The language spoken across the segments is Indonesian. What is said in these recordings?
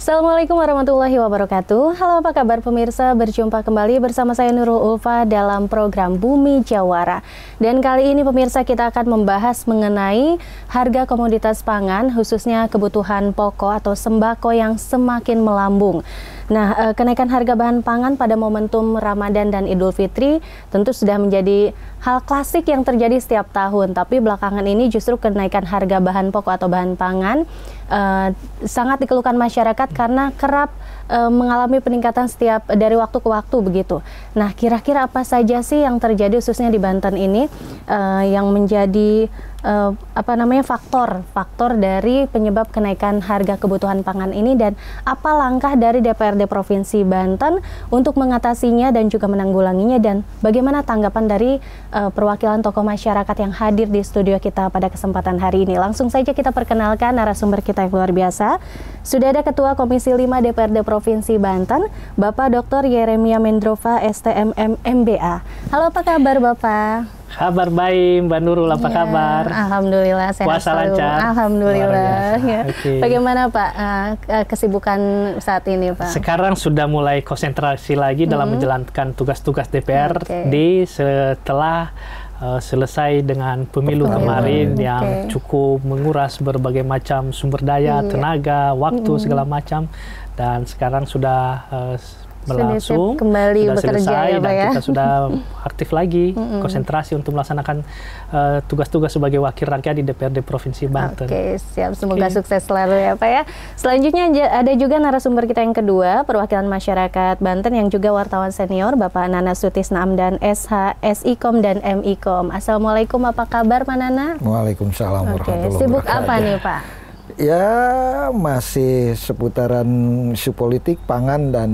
Assalamualaikum warahmatullahi wabarakatuh. Halo, apa kabar pemirsa? Berjumpa kembali bersama saya Nurul Ulfa dalam program Bumi Jawara. Dan kali ini pemirsa kita akan membahas mengenai harga komoditas pangan, khususnya kebutuhan pokok atau sembako yang semakin melambung. Nah, kenaikan harga bahan pangan pada momentum Ramadan dan Idul Fitri tentu sudah menjadi hal klasik yang terjadi setiap tahun. Tapi belakangan ini justru kenaikan harga bahan pokok atau bahan pangan sangat dikeluhkan masyarakat karena kerap mengalami peningkatan setiap dari waktu ke waktu begitu. Nah, kira-kira apa saja sih yang terjadi khususnya di Banten ini yang menjadi faktor dari penyebab kenaikan harga kebutuhan pangan ini, dan apa langkah dari DPRD Provinsi Banten untuk mengatasinya dan juga menanggulanginya, dan bagaimana tanggapan dari perwakilan tokoh masyarakat yang hadir di studio kita pada kesempatan hari ini. Langsung saja kita perkenalkan narasumber kita yang luar biasa. Sudah ada Ketua Komisi 5 DPRD Provinsi Banten, Bapak Dr. Yeremia Mendrova, STMM MBA. Halo, apa kabar Bapak? Kabar baik, Mbak Nurul, apa kabar? Alhamdulillah, sehat Puasa selalu. lancar? Alhamdulillah. Ya. Okay. Bagaimana Pak kesibukan saat ini, Pak? Sekarang sudah mulai konsentrasi lagi dalam menjalankan tugas-tugas DPRD setelah selesai dengan pemilu kemarin yang cukup menguras berbagai macam sumber daya, tenaga, waktu, segala macam. Dan sekarang sudah berlangsung, kembali sudah bekerja selesai, ya, Pak, dan ya? kita sudah aktif lagi konsentrasi untuk melaksanakan tugas-tugas sebagai wakil rakyat di DPRD Provinsi Banten. Oke, siap. Semoga sukses selalu ya, Pak ya. Selanjutnya ada juga narasumber kita yang kedua, perwakilan masyarakat Banten yang juga wartawan senior, Bapak Nana Sutisna Amdan, SH, SIKOM dan MIKOM. Assalamualaikum, apa kabar Pak Nana? Waalaikumsalam warahmatullahi wabarakatuh. Sibuk apa nih, Pak? Ya, masih seputaran isu politik, pangan, dan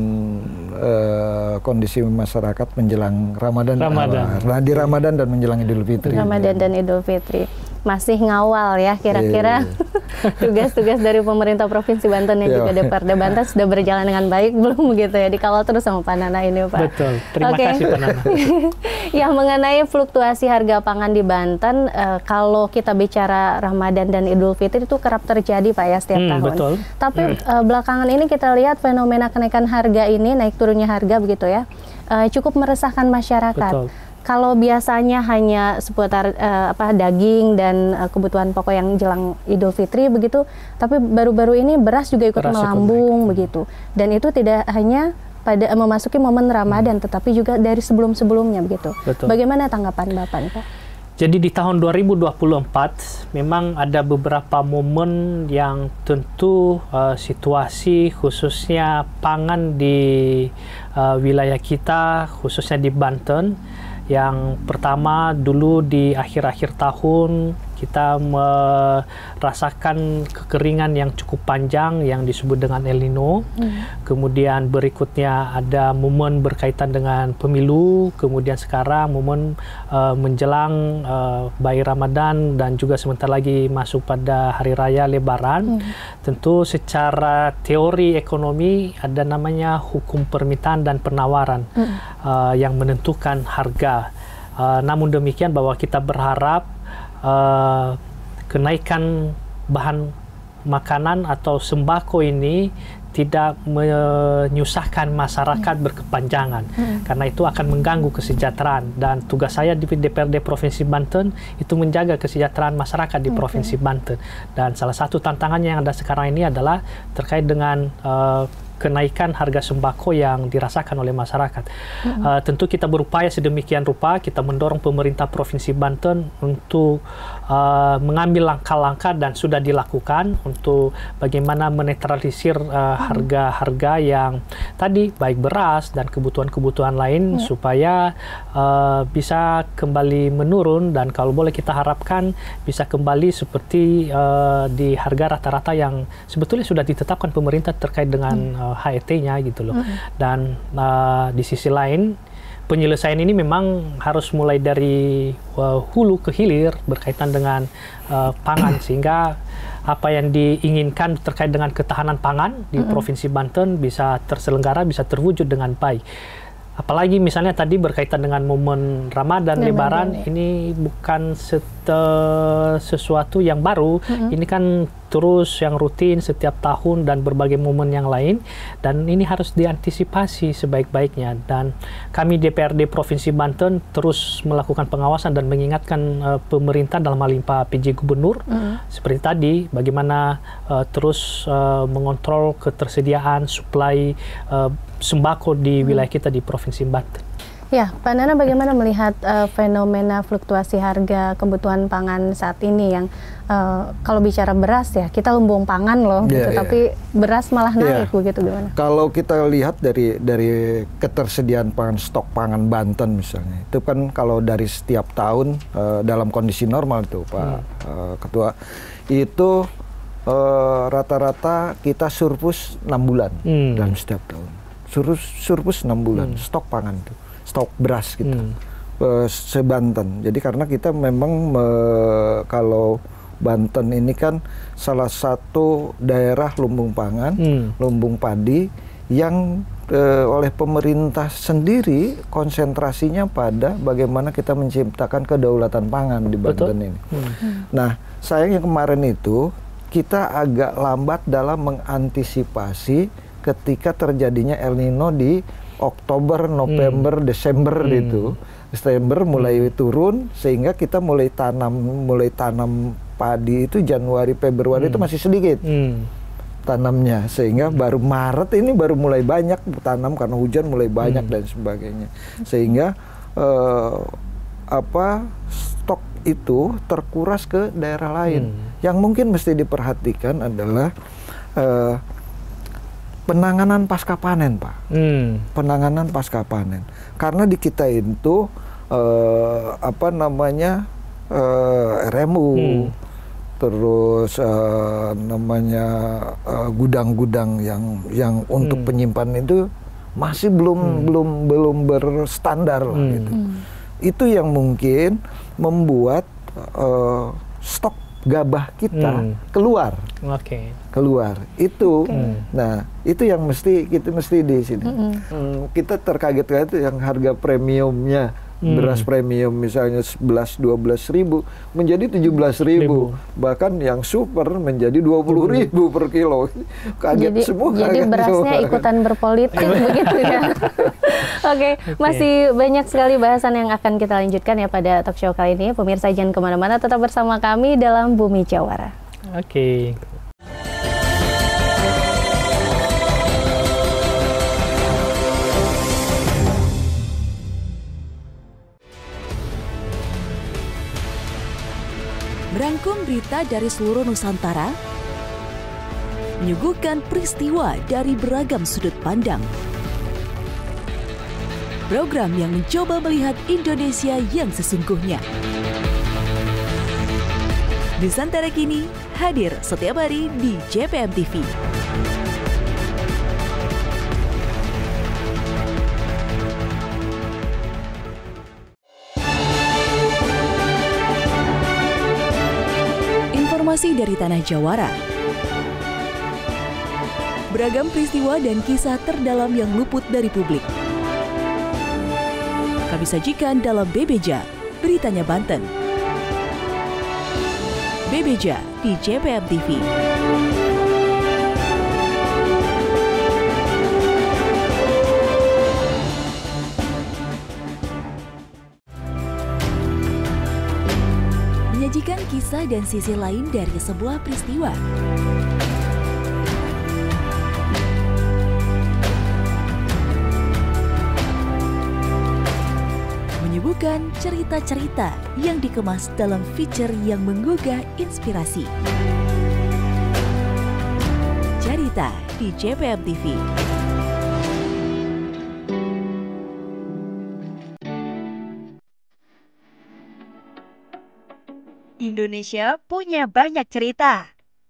kondisi masyarakat menjelang Ramadan. Nah, di Ramadan dan menjelang Idul Fitri. Ramadan dan Idul Fitri. Masih ngawal ya, kira-kira tugas-tugas dari pemerintah Provinsi Banten dan juga DPRD Banten sudah berjalan dengan baik belum begitu ya? Dikawal terus sama Pak Nana ini, Pak. Betul, terima kasih Pak Nana. Yang mengenai fluktuasi harga pangan di Banten, kalau kita bicara Ramadan dan Idul Fitri itu kerap terjadi Pak ya setiap tahun. Betul. Tapi belakangan ini kita lihat fenomena kenaikan harga ini, naik turunnya harga begitu ya, cukup meresahkan masyarakat. Betul. Kalau biasanya hanya seputar daging dan kebutuhan pokok yang jelang Idul Fitri begitu, tapi baru-baru ini beras juga ikut melambung begitu. Dan itu tidak hanya pada memasuki momen Ramadan, tetapi juga dari sebelum-sebelumnya begitu. Betul. Bagaimana tanggapan Bapak, Pak? Jadi di tahun 2024 memang ada beberapa momen yang tentu situasi khususnya pangan di wilayah kita, khususnya di Banten. Yang pertama, dulu di akhir-akhir tahun kita merasakan kekeringan yang cukup panjang yang disebut dengan El Nino. Kemudian berikutnya ada momen berkaitan dengan pemilu. Kemudian sekarang momen menjelang bayi Ramadan dan juga sebentar lagi masuk pada Hari Raya Lebaran. Tentu secara teori ekonomi ada namanya hukum permintaan dan penawaran yang menentukan harga. Namun demikian bahwa kita berharap kenaikan bahan makanan atau sembako ini tidak menyusahkan masyarakat berkepanjangan, karena itu akan mengganggu kesejahteraan. Dan tugas saya di DPRD Provinsi Banten itu menjaga kesejahteraan masyarakat di Provinsi Banten. Dan salah satu tantangannya yang ada sekarang ini adalah terkait dengan kenaikan harga sembako yang dirasakan oleh masyarakat. Tentu kita berupaya sedemikian rupa, kita mendorong pemerintah Provinsi Banten untuk mengambil langkah-langkah dan sudah dilakukan untuk bagaimana menetralisir harga-harga yang tadi baik beras dan kebutuhan-kebutuhan lain supaya bisa kembali menurun, dan kalau boleh kita harapkan bisa kembali seperti di harga rata-rata yang sebetulnya sudah ditetapkan pemerintah terkait dengan HET-nya gitu loh. Dan di sisi lain penyelesaian ini memang harus mulai dari hulu ke hilir berkaitan dengan pangan, sehingga apa yang diinginkan terkait dengan ketahanan pangan di Provinsi Banten bisa terselenggara, bisa terwujud dengan baik. Apalagi misalnya tadi berkaitan dengan momen Ramadan, Lebaran, ini bukan sesuatu yang baru. Ini kan terus yang rutin setiap tahun dan berbagai momen yang lain, dan ini harus diantisipasi sebaik-baiknya. Dan kami DPRD Provinsi Banten terus melakukan pengawasan dan mengingatkan pemerintah dalam hal ini Pak PJ Gubernur seperti tadi, bagaimana terus mengontrol ketersediaan suplai sembako di wilayah kita di Provinsi Banten. Ya, Pak Nana, bagaimana melihat fenomena fluktuasi harga kebutuhan pangan saat ini yang kalau bicara beras ya kita lumbung pangan loh, gitu, tapi beras malah naik begitu, gimana? Kalau kita lihat dari ketersediaan pangan, stok pangan Banten misalnya, itu kan kalau dari setiap tahun dalam kondisi normal itu Pak Ketua, itu rata-rata kita surplus 6 bulan dalam setiap tahun. Surplus 6 bulan stok pangan itu. Stok beras gitu se-Banten. Jadi karena kita memang kalau Banten ini kan salah satu daerah lumbung pangan, lumbung padi yang oleh pemerintah sendiri konsentrasinya pada bagaimana kita menciptakan kedaulatan pangan di Banten ini. Nah, sayangnya kemarin itu kita agak lambat dalam mengantisipasi ketika terjadinya El Nino di Oktober, November, Desember itu. Desember mulai turun sehingga kita mulai tanam padi itu Januari, Februari itu masih sedikit tanamnya, sehingga baru Maret ini baru mulai banyak tanam karena hujan mulai banyak dan sebagainya. Sehingga stok itu terkuras ke daerah lain. Yang mungkin mesti diperhatikan adalah penanganan pasca panen, Pak. Penanganan pasca panen. Karena di kita itu RMU, terus gudang-gudang yang untuk penyimpanan itu masih belum berstandar gitu. Itu yang mungkin membuat stok gabah kita keluar. Keluar. Itu. Nah, itu yang kita mesti di sini. Kita terkaget-kaget yang harga premiumnya beras premium misalnya 11-12 ribu menjadi 17 ribu, bahkan yang super menjadi 20 ribu per kilo. Kaget semua. Jadi berasnya ikutan berpolitik begitu ya. Oke, masih banyak sekali bahasan yang akan kita lanjutkan ya pada talk show kali ini. Pemirsa jangan kemana-mana, tetap bersama kami dalam Bumi Jawara. Merangkum berita dari seluruh Nusantara, menyuguhkan peristiwa dari beragam sudut pandang. Program yang mencoba melihat Indonesia yang sesungguhnya. Nusantara Kini hadir setiap hari di JPM TV. Informasi dari Tanah Jawara. Beragam peristiwa dan kisah terdalam yang luput dari publik kami sajikan dalam Bebeja, Beritanya Banten. Bebeja di JPM TV. Menyajikan kisah dan sisi lain dari sebuah peristiwa. Menyuguhkan cerita-cerita yang dikemas dalam feature yang menggugah inspirasi. Cerita di JPM TV. Indonesia punya banyak cerita.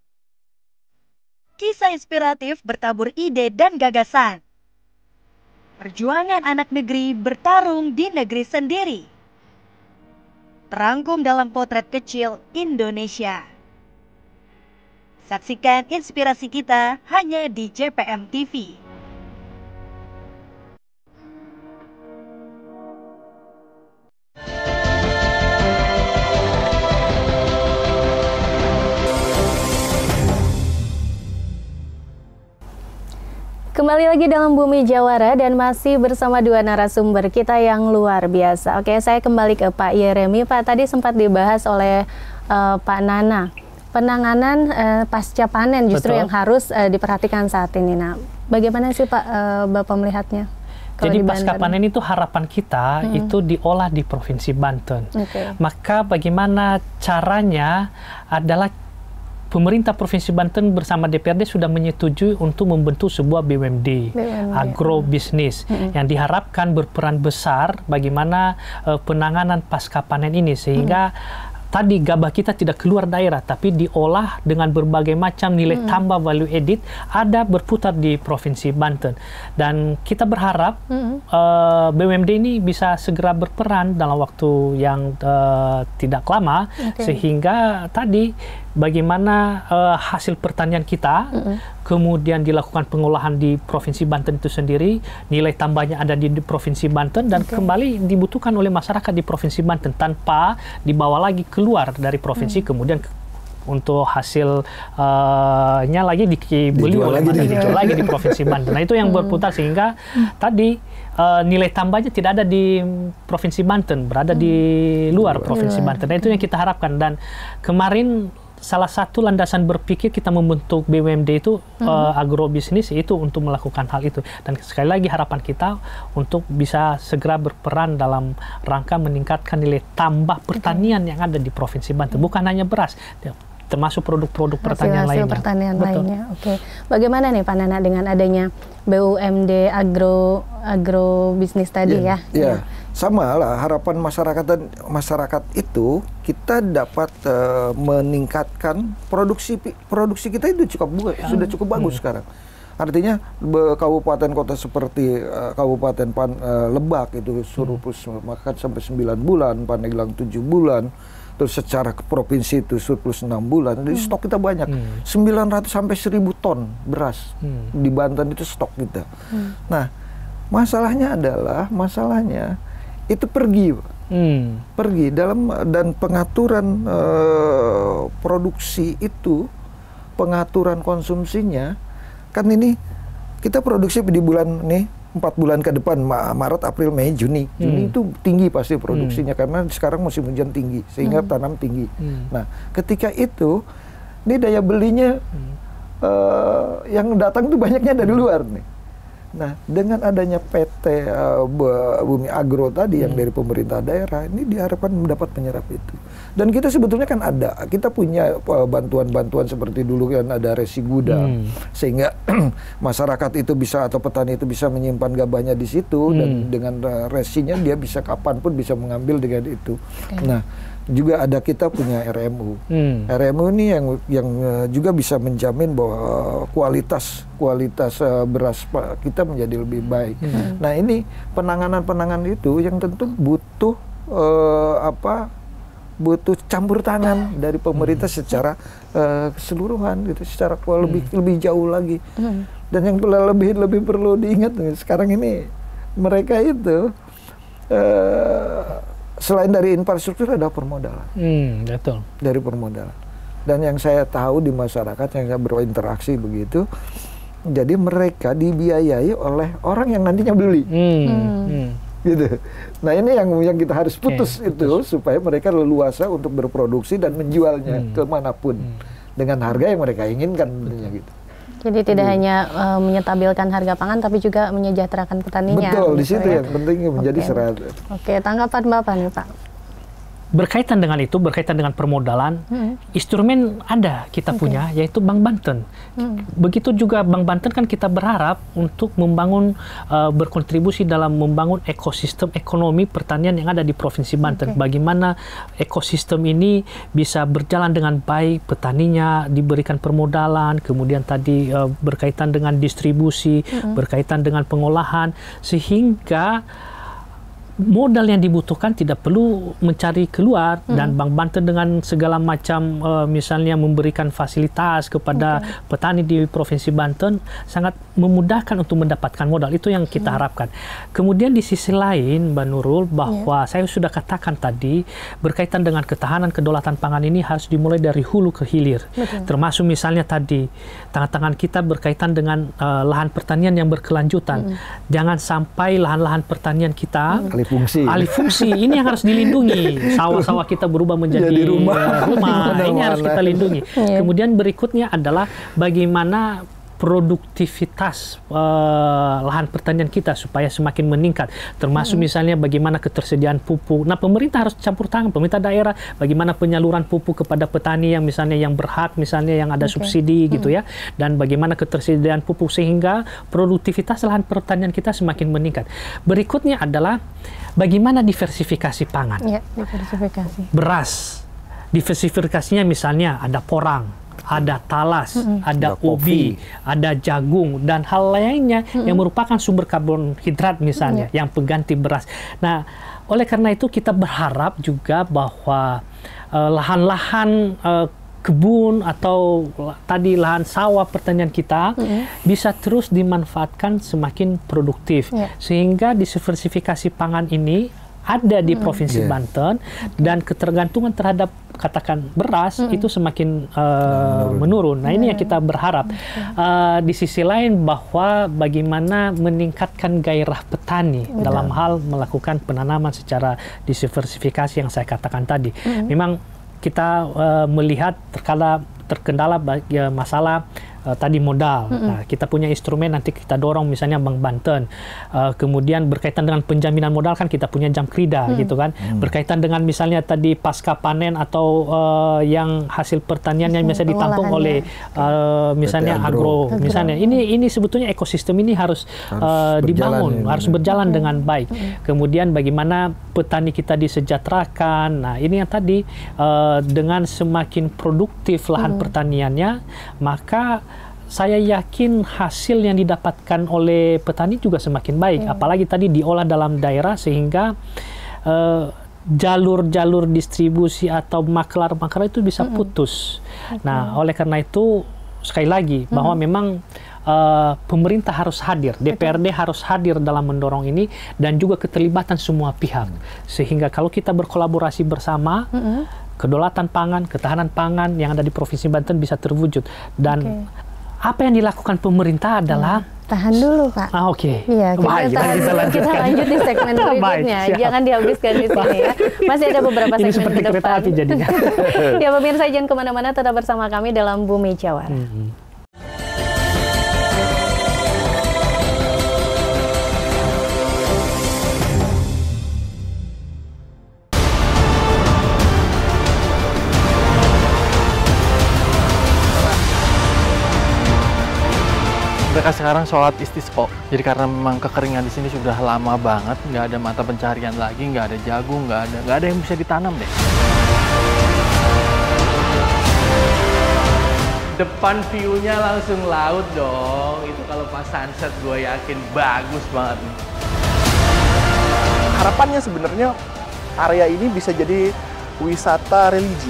Kisah inspiratif bertabur ide dan gagasan. Perjuangan anak negeri bertarung di negeri sendiri. Terangkum dalam potret kecil Indonesia. Saksikan inspirasi kita hanya di JPM TV. Kembali lagi dalam Bumi Jawara dan masih bersama dua narasumber kita yang luar biasa. Oke, saya kembali ke Pak Yeremi. Pak, tadi sempat dibahas oleh Pak Nana. Penanganan pasca panen justru yang harus diperhatikan saat ini. Nah, bagaimana sih Pak Bapak melihatnya? Jadi pasca panen itu harapan kita itu diolah di Provinsi Banten. Maka bagaimana caranya adalah pemerintah Provinsi Banten bersama DPRD sudah menyetujui untuk membentuk sebuah BUMD agrobisnis yang diharapkan berperan besar bagaimana penanganan pasca panen ini sehingga tadi gabah kita tidak keluar daerah tapi diolah dengan berbagai macam nilai tambah value added ada berputar di Provinsi Banten dan kita berharap BUMD ini bisa segera berperan dalam waktu yang tidak lama sehingga tadi bagaimana hasil pertanian kita kemudian dilakukan pengolahan di Provinsi Banten itu sendiri, nilai tambahnya ada di Provinsi Banten dan kembali dibutuhkan oleh masyarakat di Provinsi Banten tanpa dibawa lagi keluar dari provinsi kemudian untuk hasilnya lagi dibeli oleh dijual lagi di Provinsi Banten. Nah itu yang berputar sehingga tadi nilai tambahnya tidak ada di Provinsi Banten, berada di luar Provinsi Banten. Nah itu yang kita harapkan dan kemarin salah satu landasan berpikir kita membentuk BUMD itu agrobisnis itu untuk melakukan hal itu dan sekali lagi harapan kita untuk bisa segera berperan dalam rangka meningkatkan nilai tambah pertanian yang ada di Provinsi Banten bukan hanya beras termasuk produk-produk pertanian lainnya. Pertanian lainnya. Oke. Bagaimana nih Pak Nana dengan adanya BUMD agrobisnis tadi ya? Iya. Sama lah harapan masyarakat itu kita dapat meningkatkan produksi kita itu sudah cukup bagus sekarang. Artinya kabupaten kota seperti Kabupaten Lebak itu surplus makan sampai 9 bulan, Pandeglang 7 bulan. Terus secara provinsi itu surplus 6 bulan. Jadi stok kita banyak. 900 sampai 1000 ton beras. Di Banten itu stok kita. Nah, masalahnya itu pergi. Pergi dan pengaturan produksi itu, pengaturan konsumsinya kan ini kita produksi di bulan nih 4 bulan ke depan, Maret, April, Mei, Juni. Juni itu tinggi pasti produksinya karena sekarang musim hujan tinggi sehingga tanam tinggi. Nah, ketika itu ini daya belinya yang datang tuh banyaknya dari luar nih. Nah, dengan adanya PT Bumi Agro tadi yang dari pemerintah daerah, ini diharapkan mendapat penyerap itu. Dan kita sebetulnya kan kita punya bantuan-bantuan seperti dulu kan ada resi gudang, sehingga masyarakat itu bisa atau petani itu bisa menyimpan gabahnya di situ dan dengan resinya dia bisa kapanpun bisa mengambil dengan itu. Nah, juga ada kita punya RMU. RMU ini yang juga bisa menjamin bahwa kualitas beras kita menjadi lebih baik. Nah, ini penanganan itu yang tentu butuh butuh campur tangan dari pemerintah secara keseluruhan gitu, secara lebih jauh lagi. Dan yang lebih perlu diingat sekarang ini mereka itu selain dari infrastruktur ada permodalan. Betul. Dari permodalan. Dan yang saya tahu di masyarakat yang saya berinteraksi begitu, jadi mereka dibiayai oleh orang yang nantinya beli. Gitu. Nah ini yang kita harus putus supaya mereka leluasa untuk berproduksi dan menjualnya kemanapun dengan harga yang mereka inginkan tentunya gitu. Jadi tidak hanya menyetabilkan harga pangan, tapi juga menyejahterakan petaninya. Betul, di situ yang penting menjadi syarat. Oke, tanggapan Bapak nih Pak. Berkaitan dengan itu, berkaitan dengan permodalan, instrumen ada kita punya, yaitu Bank Banten. Begitu juga Bank Banten kan kita berharap untuk membangun, berkontribusi dalam membangun ekosistem ekonomi pertanian yang ada di Provinsi Banten. Bagaimana ekosistem ini bisa berjalan dengan baik, petaninya diberikan permodalan, kemudian tadi berkaitan dengan distribusi, berkaitan dengan pengolahan, sehingga modal yang dibutuhkan tidak perlu mencari keluar, dan Bank Banten dengan segala macam misalnya memberikan fasilitas kepada petani di Provinsi Banten sangat memudahkan untuk mendapatkan modal. Itu yang kita harapkan. Kemudian di sisi lain Mbak Nurul, bahwa saya sudah katakan tadi berkaitan dengan ketahanan kedaulatan pangan ini harus dimulai dari hulu ke hilir. Termasuk misalnya tadi tantangan kita berkaitan dengan lahan pertanian yang berkelanjutan. Jangan sampai lahan-lahan pertanian kita alih fungsi. Ini yang harus dilindungi. Sawah-sawah kita berubah menjadi rumah. Ini harus kita lindungi. Kemudian berikutnya adalah bagaimana produktivitas lahan pertanian kita supaya semakin meningkat, termasuk misalnya bagaimana ketersediaan pupuk. Nah, pemerintah harus campur tangan, pemerintah daerah, bagaimana penyaluran pupuk kepada petani yang misalnya yang berhak, misalnya yang ada subsidi gitu ya, dan bagaimana ketersediaan pupuk sehingga produktivitas lahan pertanian kita semakin meningkat. Berikutnya adalah bagaimana diversifikasi pangan. Ya, diversifikasi. Beras, diversifikasinya misalnya ada porang, ada talas, ada ubi, ada jagung, dan hal lainnya yang merupakan sumber karbohidrat misalnya, yang pengganti beras. Nah, oleh karena itu kita berharap juga bahwa lahan-lahan kebun atau tadi lahan sawah pertanian kita bisa terus dimanfaatkan semakin produktif, sehingga diversifikasi pangan ini ada di Provinsi Banten, dan ketergantungan terhadap katakan beras itu semakin menurun. Nah, ini yang kita berharap. Di sisi lain bahwa bagaimana meningkatkan gairah petani dalam hal melakukan penanaman secara diversifikasi yang saya katakan tadi. Memang kita melihat terkendala masalah tadi modal. Nah, kita punya instrumen, nanti kita dorong misalnya Bank Banten. Kemudian berkaitan dengan penjaminan modal kan kita punya Jamkrida gitu kan. Berkaitan dengan misalnya tadi pasca panen atau yang hasil pertanian yang biasa ditampung oleh misalnya agro misalnya. Ini sebetulnya ekosistem ini harus dibangun, harus berjalan dengan baik. Kemudian bagaimana petani kita disejahterakan. Nah, ini yang tadi dengan semakin produktif lahan pertaniannya, maka saya yakin hasil yang didapatkan oleh petani juga semakin baik. Apalagi tadi diolah dalam daerah sehingga jalur-jalur distribusi atau maklar-maklar itu bisa putus. Nah, oleh karena itu sekali lagi bahwa memang pemerintah harus hadir, DPRD harus hadir dalam mendorong ini, dan juga keterlibatan semua pihak. Sehingga kalau kita berkolaborasi bersama, kedaulatan pangan, ketahanan pangan yang ada di Provinsi Banten bisa terwujud. Dan apa yang dilakukan pemerintah adalah tahan dulu, Pak. Oke. Iya, kita lanjut di segmen berikutnya. Jangan dihabiskan di sini ya. Masih ada beberapa segmen ini seperti ke depan. Kereta api jadinya. Ya, pemirsa, jangan kemana-mana, tetap bersama kami dalam Bumi Jawara. Mereka sekarang sholat istisqa. Jadi karena memang kekeringan di sini sudah lama banget, nggak ada mata pencarian lagi, nggak ada jagung, nggak ada yang bisa ditanam deh. Depan view-nya langsung laut dong. Itu kalau pas sunset gue yakin bagus banget. Harapannya sebenarnya area ini bisa jadi wisata religi.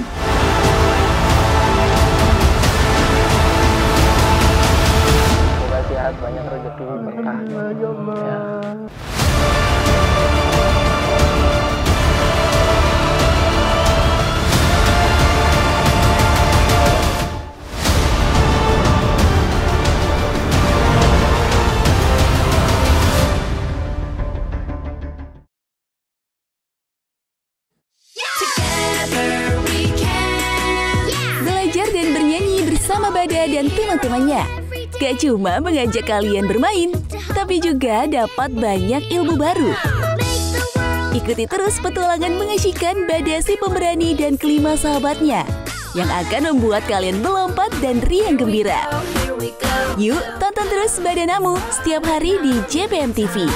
Banyak rezeki berkah. Ya. Belajar dan bernyanyi bersama Bada dan teman-temannya. Gak cuma mengajak kalian bermain, tapi juga dapat banyak ilmu baru. Ikuti terus petualangan mengasyikkan Bada si pemberani dan kelima sahabatnya yang akan membuat kalian melompat dan riang gembira. Yuk, tonton terus Bada Namu setiap hari di JPM TV.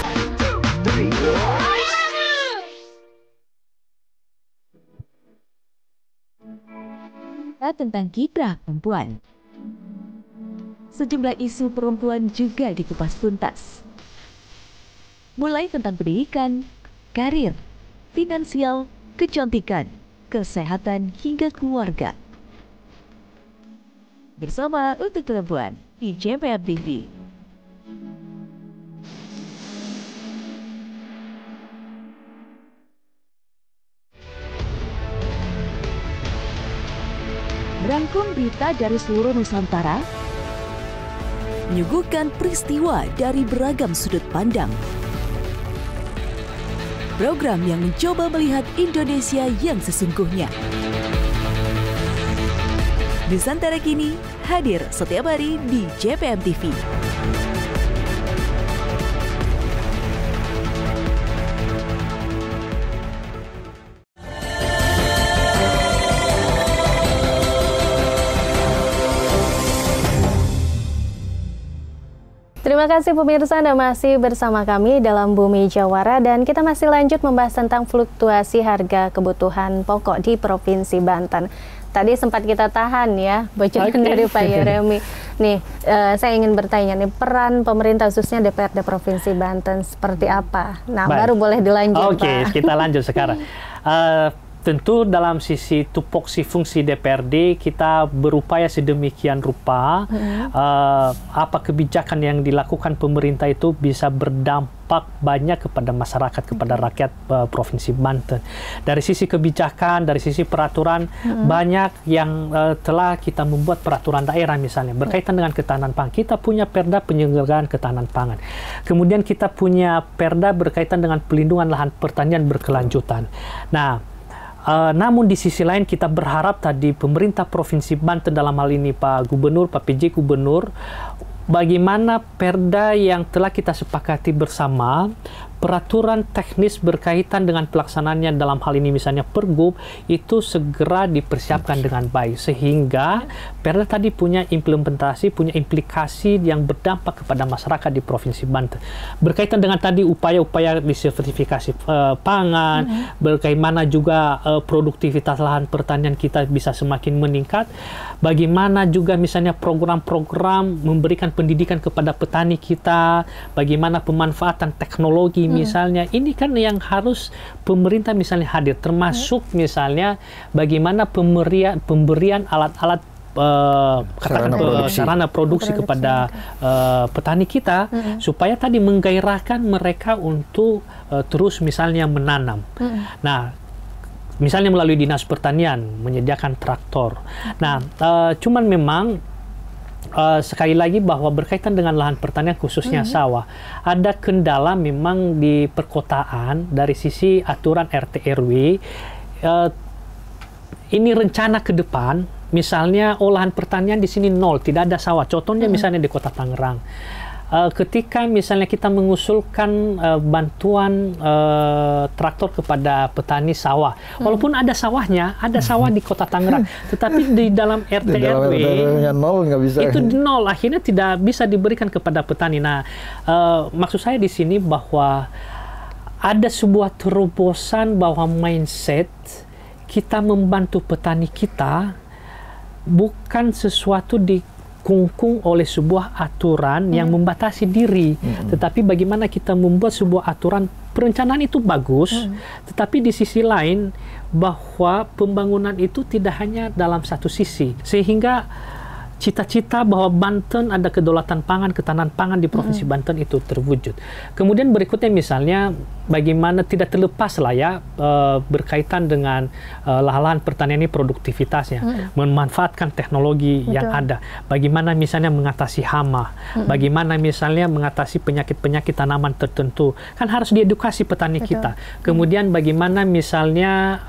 Tentang kiprah perempuan. Sejumlah isu perempuan juga dikupas tuntas. Mulai tentang pendidikan, karir, finansial, kecantikan, kesehatan, hingga keluarga. Bersama Untuk Perempuan di JPM TV. Merangkum berita dari seluruh Nusantara, menyuguhkan peristiwa dari beragam sudut pandang. Program yang mencoba melihat Indonesia yang sesungguhnya. Nusantara Kini hadir setiap hari di JPM TV. Terima kasih pemirsa, Anda masih bersama kami dalam Bumi Jawara dan kita masih lanjut membahas tentang fluktuasi harga kebutuhan pokok di Provinsi Banten. Tadi sempat kita tahan ya bocoran dari Pak Yeremi. Nih, saya ingin bertanya nih, peran pemerintah khususnya DPRD Provinsi Banten seperti apa? Nah, baru boleh dilanjut, Pak. Kita lanjut sekarang. Tentu dalam sisi tupoksi fungsi DPRD kita berupaya sedemikian rupa apa kebijakan yang dilakukan pemerintah itu bisa berdampak banyak kepada masyarakat, kepada rakyat Provinsi Banten. Dari sisi kebijakan, dari sisi peraturan, banyak yang telah kita membuat peraturan daerah misalnya berkaitan dengan ketahanan pangan. Kita punya Perda penyelenggaraan ketahanan pangan. Kemudian kita punya Perda berkaitan dengan pelindungan lahan pertanian berkelanjutan. Nah, namun di sisi lain kita berharap tadi pemerintah Provinsi Banten dalam hal ini Pak Gubernur, Pak PJ Gubernur, bagaimana Perda yang telah kita sepakati bersama, peraturan teknis berkaitan dengan pelaksanaannya dalam hal ini misalnya Pergub itu segera dipersiapkan dengan baik sehingga Perda tadi punya implementasi, punya implikasi yang berdampak kepada masyarakat di Provinsi Banten. Berkaitan dengan tadi upaya-upaya disertifikasi pangan, bagaimana juga produktivitas lahan pertanian kita bisa semakin meningkat, bagaimana juga misalnya program-program memberikan pendidikan kepada petani kita, bagaimana pemanfaatan teknologi misalnya, ini kan yang harus pemerintah misalnya hadir, termasuk misalnya bagaimana pemberian alat-alat sarana produksi kepada petani kita supaya tadi menggairahkan mereka untuk terus misalnya menanam. Nah, misalnya melalui Dinas Pertanian menyediakan traktor. Nah, cuman memang sekali lagi bahwa berkaitan dengan lahan pertanian khususnya sawah, ada kendala memang di perkotaan dari sisi aturan RT RW. Ini rencana ke depan, misalnya olahan pertanian di sini nol, tidak ada sawah. Contohnya misalnya di Kota Tangerang. Ketika misalnya kita mengusulkan bantuan traktor kepada petani sawah, walaupun ada sawahnya, ada sawah di Kota Tangerang, tetapi di dalam RT RW itu nol, akhirnya tidak bisa diberikan kepada petani. Nah, maksud saya di sini bahwa ada sebuah terobosan bahwa mindset kita membantu petani kita bukan sesuatu dikungkung oleh sebuah aturan yang membatasi diri, tetapi bagaimana kita membuat sebuah aturan perencanaan itu bagus, tetapi di sisi lain bahwa pembangunan itu tidak hanya dalam satu sisi, sehingga cita-cita bahwa Banten ada kedaulatan pangan, ketahanan pangan di Provinsi Banten itu terwujud. Kemudian berikutnya misalnya bagaimana tidak terlepas lah ya berkaitan dengan lahan pertanian ini produktivitasnya, memanfaatkan teknologi yang ada. Bagaimana misalnya mengatasi hama, bagaimana misalnya mengatasi penyakit-penyakit tanaman tertentu, kan harus diedukasi petani kita. Kemudian bagaimana misalnya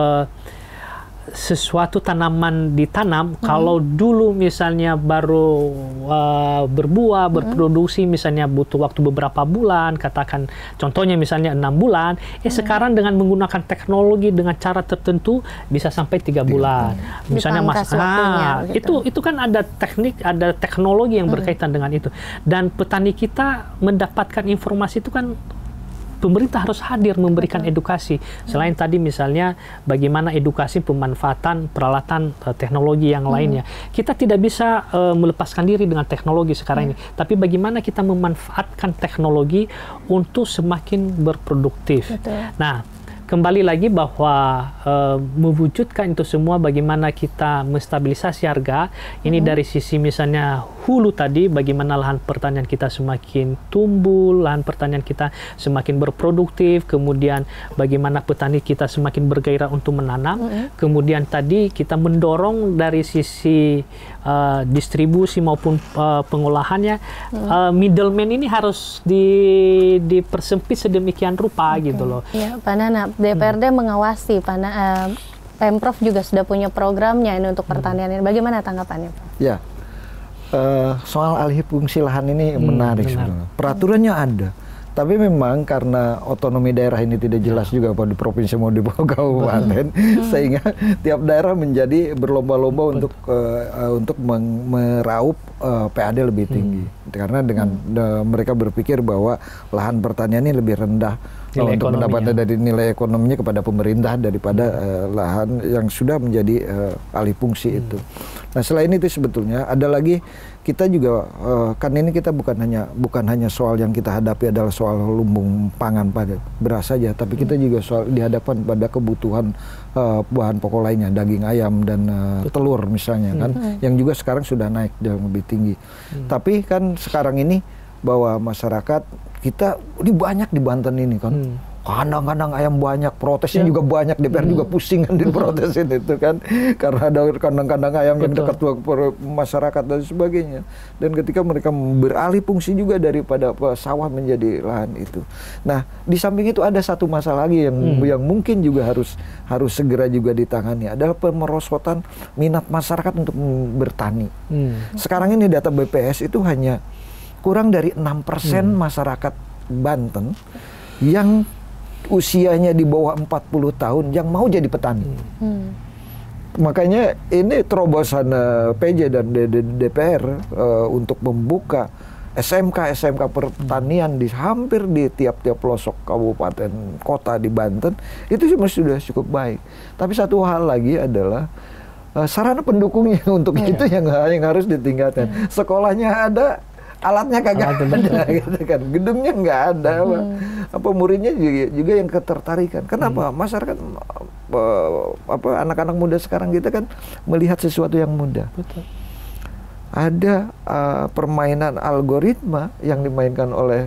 sesuatu tanaman ditanam, kalau dulu misalnya baru berbuah, berproduksi misalnya butuh waktu beberapa bulan, katakan contohnya misalnya 6 bulan, sekarang dengan menggunakan teknologi dengan cara tertentu bisa sampai 3 bulan. Misalnya itu kan ada teknik, ada teknologi yang berkaitan dengan itu. Dan petani kita mendapatkan informasi itu kan pemerintah harus hadir memberikan edukasi. Selain tadi misalnya bagaimana edukasi pemanfaatan peralatan teknologi yang lainnya. Kita tidak bisa melepaskan diri dengan teknologi sekarang ini. Tapi bagaimana kita memanfaatkan teknologi untuk semakin berproduktif. Nah, kembali lagi bahwa mewujudkan itu semua bagaimana kita menstabilisasi harga ini dari sisi misalnya hulu tadi, bagaimana lahan pertanian kita semakin tumbuh, lahan pertanian kita semakin berproduktif, kemudian bagaimana petani kita semakin bergairah untuk menanam, kemudian tadi kita mendorong dari sisi distribusi maupun pengolahannya, middleman ini harus dipersempit sedemikian rupa gitu loh. Ya, Pak Nana, DPRD mengawasi, Pemprov juga sudah punya programnya ini untuk pertanian ini. Bagaimana tanggapannya, Pak? Ya, soal alih fungsi lahan ini menarik sebenarnya. Peraturannya ada, tapi memang karena otonomi daerah ini tidak jelas juga apa di provinsi mau di kabupaten, sehingga tiap daerah menjadi berlomba-lomba untuk meraup PAD lebih tinggi. Karena dengan mereka berpikir bahwa lahan pertanian ini lebih rendah untuk mendapatkan dari nilai ekonominya kepada pemerintah daripada lahan yang sudah menjadi alih fungsi itu. Nah, selain itu sebetulnya ada lagi, kita juga kan ini kita bukan hanya soal yang kita hadapi adalah soal lumbung pangan pada beras saja, tapi kita juga soal dihadapkan pada kebutuhan bahan pokok lainnya, daging ayam dan telur misalnya kan, yang juga sekarang sudah naik jauh lebih tinggi. Tapi kan sekarang ini bahwa masyarakat kita ini banyak di Banten ini kan, kandang-kandang ayam banyak, protesnya juga banyak, DPR juga pusing kan di protesin itu kan, karena ada kandang-kandang ayam yang dekat masyarakat dan sebagainya. Dan ketika mereka beralih fungsi juga daripada sawah menjadi lahan itu. Nah, di samping itu ada satu masalah lagi yang mungkin juga harus segera juga ditangani, adalah pemerosotan minat masyarakat untuk bertani. Sekarang ini data BPS itu hanya kurang dari 6% masyarakat Banten yang usianya di bawah 40 tahun yang mau jadi petani. Makanya ini terobosan PJ dan DPR untuk membuka SMK pertanian di hampir di tiap-tiap pelosok kabupaten kota di Banten itu sudah cukup baik. Tapi satu hal lagi adalah sarana pendukungnya untuk itu yang harus ditingkatkan. Sekolahnya ada, alatnya kagak ada, gitu kan. Gedungnya nggak ada, apa muridnya juga yang ketertarikan. Kenapa? Masyarakat anak-anak muda sekarang kita kan melihat sesuatu yang mudah. Betul. Ada permainan algoritma yang dimainkan oleh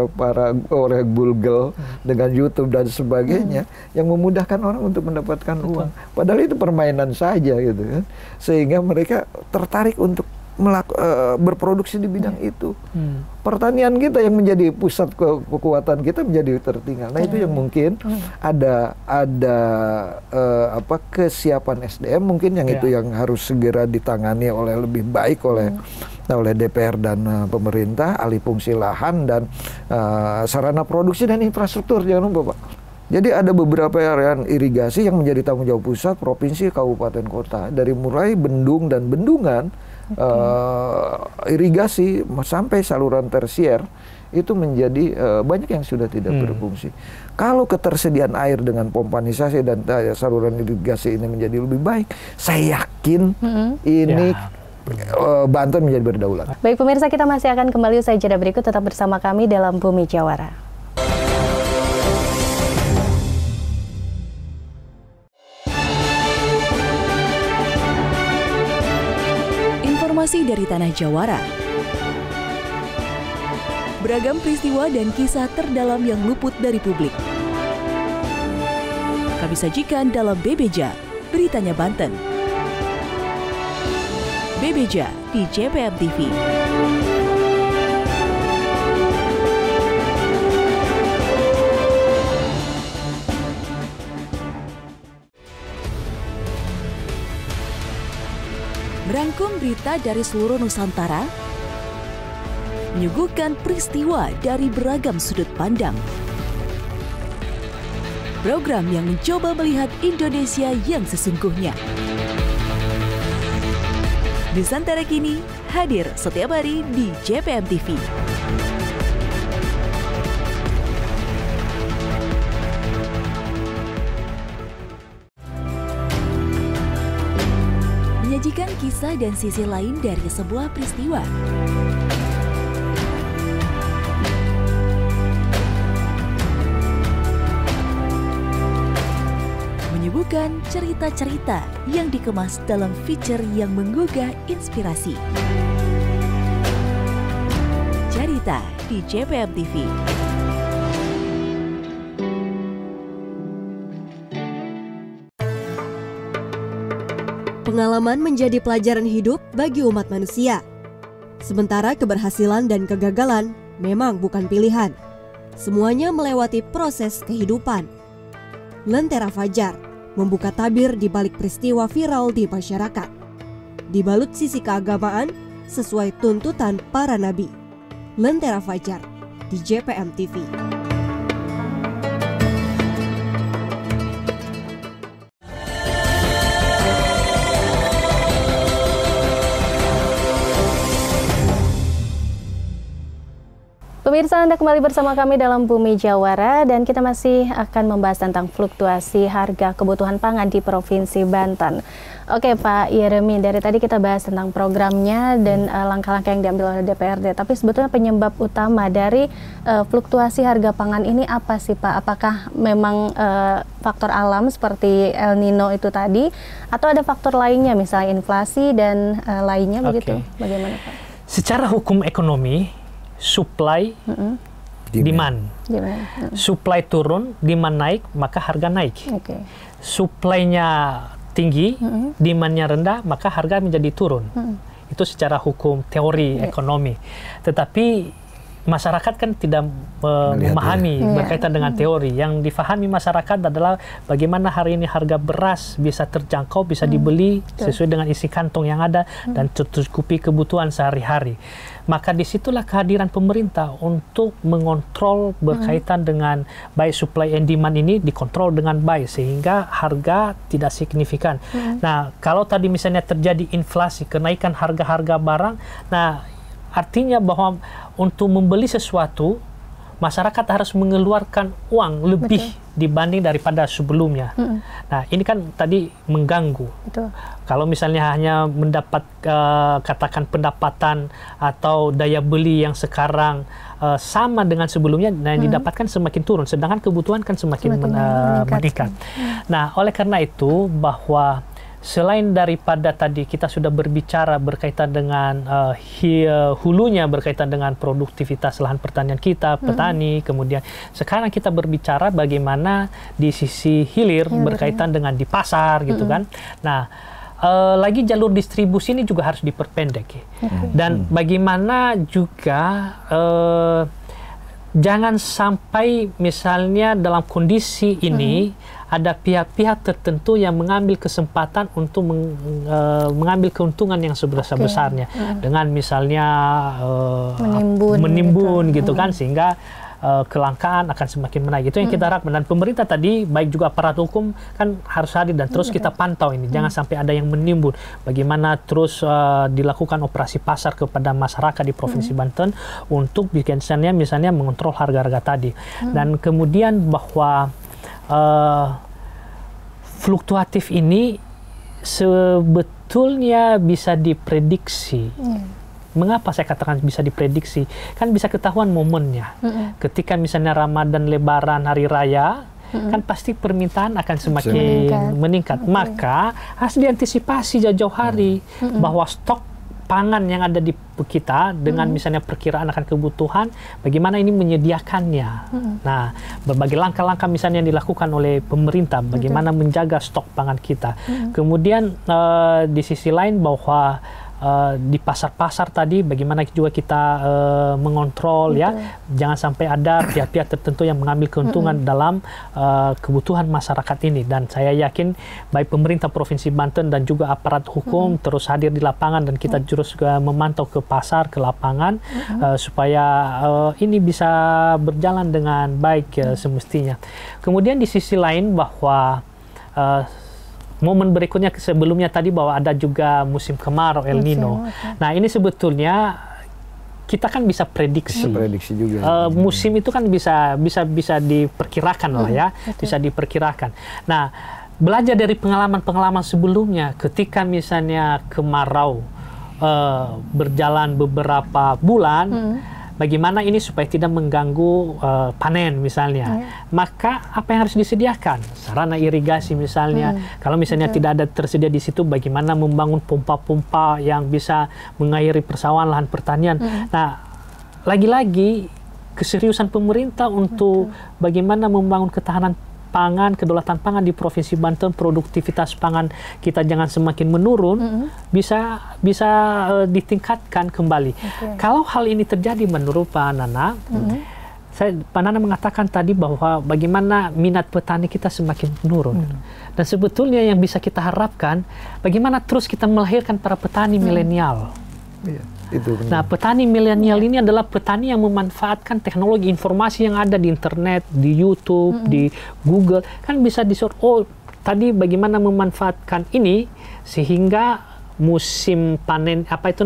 Google dengan YouTube dan sebagainya yang memudahkan orang untuk mendapatkan uang. Padahal itu permainan saja gitu kan. Sehingga mereka tertarik untuk berproduksi di bidang itu. Pertanian kita yang menjadi pusat kekuatan kita menjadi tertinggal. Nah, itu yang mungkin ada kesiapan SDM mungkin yang itu yang harus segera ditangani oleh lebih baik oleh DPR dan pemerintah, alih fungsi lahan dan sarana produksi dan infrastruktur, jangan lupa, Pak. Jadi ada beberapa area irigasi yang menjadi tanggung jawab pusat, provinsi, kabupaten, kota, dari mulai bendung dan bendungan, irigasi sampai saluran tersier itu menjadi banyak yang sudah tidak berfungsi. Kalau ketersediaan air dengan pompanisasi dan saluran irigasi ini menjadi lebih baik, saya yakin ini Banten menjadi berdaulat. Baik pemirsa, kita masih akan kembali usai jeda berikut, tetap bersama kami dalam Bumi Jawara. Informasi dari Tanah Jawara. Beragam peristiwa dan kisah terdalam yang luput dari publik kami sajikan dalam Bebeja, Beritanya Banten. Bebeja di JPM TV. Merangkum berita dari seluruh Nusantara, menyuguhkan peristiwa dari beragam sudut pandang. Program yang mencoba melihat Indonesia yang sesungguhnya. Nusantara Kini hadir setiap hari di JPM TV. menyajikan kisah dan sisi lain dari sebuah peristiwa. Menyuguhkan cerita-cerita yang dikemas dalam feature yang menggugah inspirasi. Cerita di JPM TV. Pengalaman menjadi pelajaran hidup bagi umat manusia. Sementara keberhasilan dan kegagalan memang bukan pilihan. Semuanya melewati proses kehidupan. Lentera Fajar membuka tabir di balik peristiwa viral di masyarakat. Dibalut sisi keagamaan sesuai tuntutan para nabi. Lentera Fajar di JPM TV. Pemirsa, Anda kembali bersama kami dalam Bumi Jawara dan kita masih akan membahas tentang fluktuasi harga kebutuhan pangan di Provinsi Banten. Oke Pak Yeremi, dari tadi kita bahas tentang programnya dan langkah-langkah yang diambil oleh DPRD. Tapi sebetulnya penyebab utama dari fluktuasi harga pangan ini apa sih Pak? Apakah memang faktor alam seperti El Nino itu tadi, atau ada faktor lainnya misalnya inflasi dan lainnya begitu? Bagaimana Pak? Secara hukum ekonomi, supply, demand. Supply turun, demand naik, maka harga naik. Supply-nya tinggi, demand-nya rendah, maka harga menjadi turun. Itu secara hukum teori ekonomi. Tetapi masyarakat kan tidak memahami berkaitan dengan teori. Yang difahami masyarakat adalah bagaimana hari ini harga beras bisa terjangkau, bisa dibeli sesuai dengan isi kantong yang ada dan tercukupi kebutuhan sehari-hari. Maka disitulah kehadiran pemerintah untuk mengontrol berkaitan dengan baik supply and demand ini dikontrol dengan baik sehingga harga tidak signifikan. Nah, kalau tadi misalnya terjadi inflasi, kenaikan harga-harga barang, nah artinya bahwa untuk membeli sesuatu, masyarakat harus mengeluarkan uang lebih dibanding daripada sebelumnya. Nah, ini kan tadi mengganggu. Kalau misalnya hanya mendapat katakan pendapatan atau daya beli yang sekarang sama dengan sebelumnya, nah yang didapatkan semakin turun, sedangkan kebutuhan kan semakin meningkat. Nah, oleh karena itu bahwa selain daripada tadi kita sudah berbicara berkaitan dengan hulunya berkaitan dengan produktivitas lahan pertanian kita, petani, kemudian sekarang kita berbicara bagaimana di sisi hilir berkaitan dengan di pasar gitu kan. Nah, lagi jalur distribusi ini juga harus diperpendek dan bagaimana juga jangan sampai misalnya dalam kondisi ini ada pihak-pihak tertentu yang mengambil kesempatan untuk mengambil keuntungan yang sebesar-besarnya dengan misalnya menimbun gitu kan, sehingga kelangkaan akan semakin menaik. Itu yang kita harapkan, dan pemerintah tadi baik juga aparat hukum kan harus hadir dan terus kita pantau ini, jangan sampai ada yang menimbun. Bagaimana terus dilakukan operasi pasar kepada masyarakat di Provinsi Banten untuk misalnya mengontrol harga-harga tadi. Dan kemudian bahwa fluktuatif ini sebetulnya bisa diprediksi. Mengapa saya katakan bisa diprediksi? Kan bisa ketahuan momennya. Ketika misalnya Ramadan, Lebaran, Hari Raya, kan pasti permintaan akan semakin meningkat. Maka harus diantisipasi jauh-jauh hari bahwa stok pangan yang ada di kita dengan misalnya perkiraan akan kebutuhan, bagaimana ini menyediakannya. Nah, berbagai langkah-langkah misalnya yang dilakukan oleh pemerintah, bagaimana menjaga stok pangan kita. Kemudian di sisi lain bahwa di pasar-pasar tadi bagaimana juga kita mengontrol jangan sampai ada pihak-pihak tertentu yang mengambil keuntungan dalam kebutuhan masyarakat ini. Dan saya yakin baik pemerintah Provinsi Banten dan juga aparat hukum terus hadir di lapangan dan kita terus memantau ke pasar, ke lapangan supaya ini bisa berjalan dengan baik semestinya. Kemudian di sisi lain bahwa momen berikutnya sebelumnya tadi bahwa ada juga musim kemarau El Nino. Nah, ini sebetulnya kita kan bisa prediksi. Prediksi juga. Musim itu kan bisa diperkirakan lah ya, bisa diperkirakan. Nah, belajar dari pengalaman-pengalaman sebelumnya, ketika misalnya kemarau berjalan beberapa bulan, bagaimana ini supaya tidak mengganggu panen misalnya. Maka apa yang harus disediakan? Sarana irigasi misalnya. Kalau misalnya tidak ada tersedia di situ, bagaimana membangun pompa-pompa yang bisa mengairi persawahan, lahan pertanian. Nah, lagi-lagi keseriusan pemerintah untuk bagaimana membangun ketahanan pangan, kedaulatan pangan di Provinsi Banten, produktivitas pangan kita jangan semakin menurun, bisa ditingkatkan kembali. Kalau hal ini terjadi menurut Pak Nana, Pak Nana mengatakan tadi bahwa bagaimana minat petani kita semakin menurun. Dan sebetulnya yang bisa kita harapkan, bagaimana terus kita melahirkan para petani milenial. Nah, petani milenial ini adalah petani yang memanfaatkan teknologi informasi yang ada di internet, di YouTube, di Google. Kan bisa disuruh, tadi bagaimana memanfaatkan ini sehingga musim panen,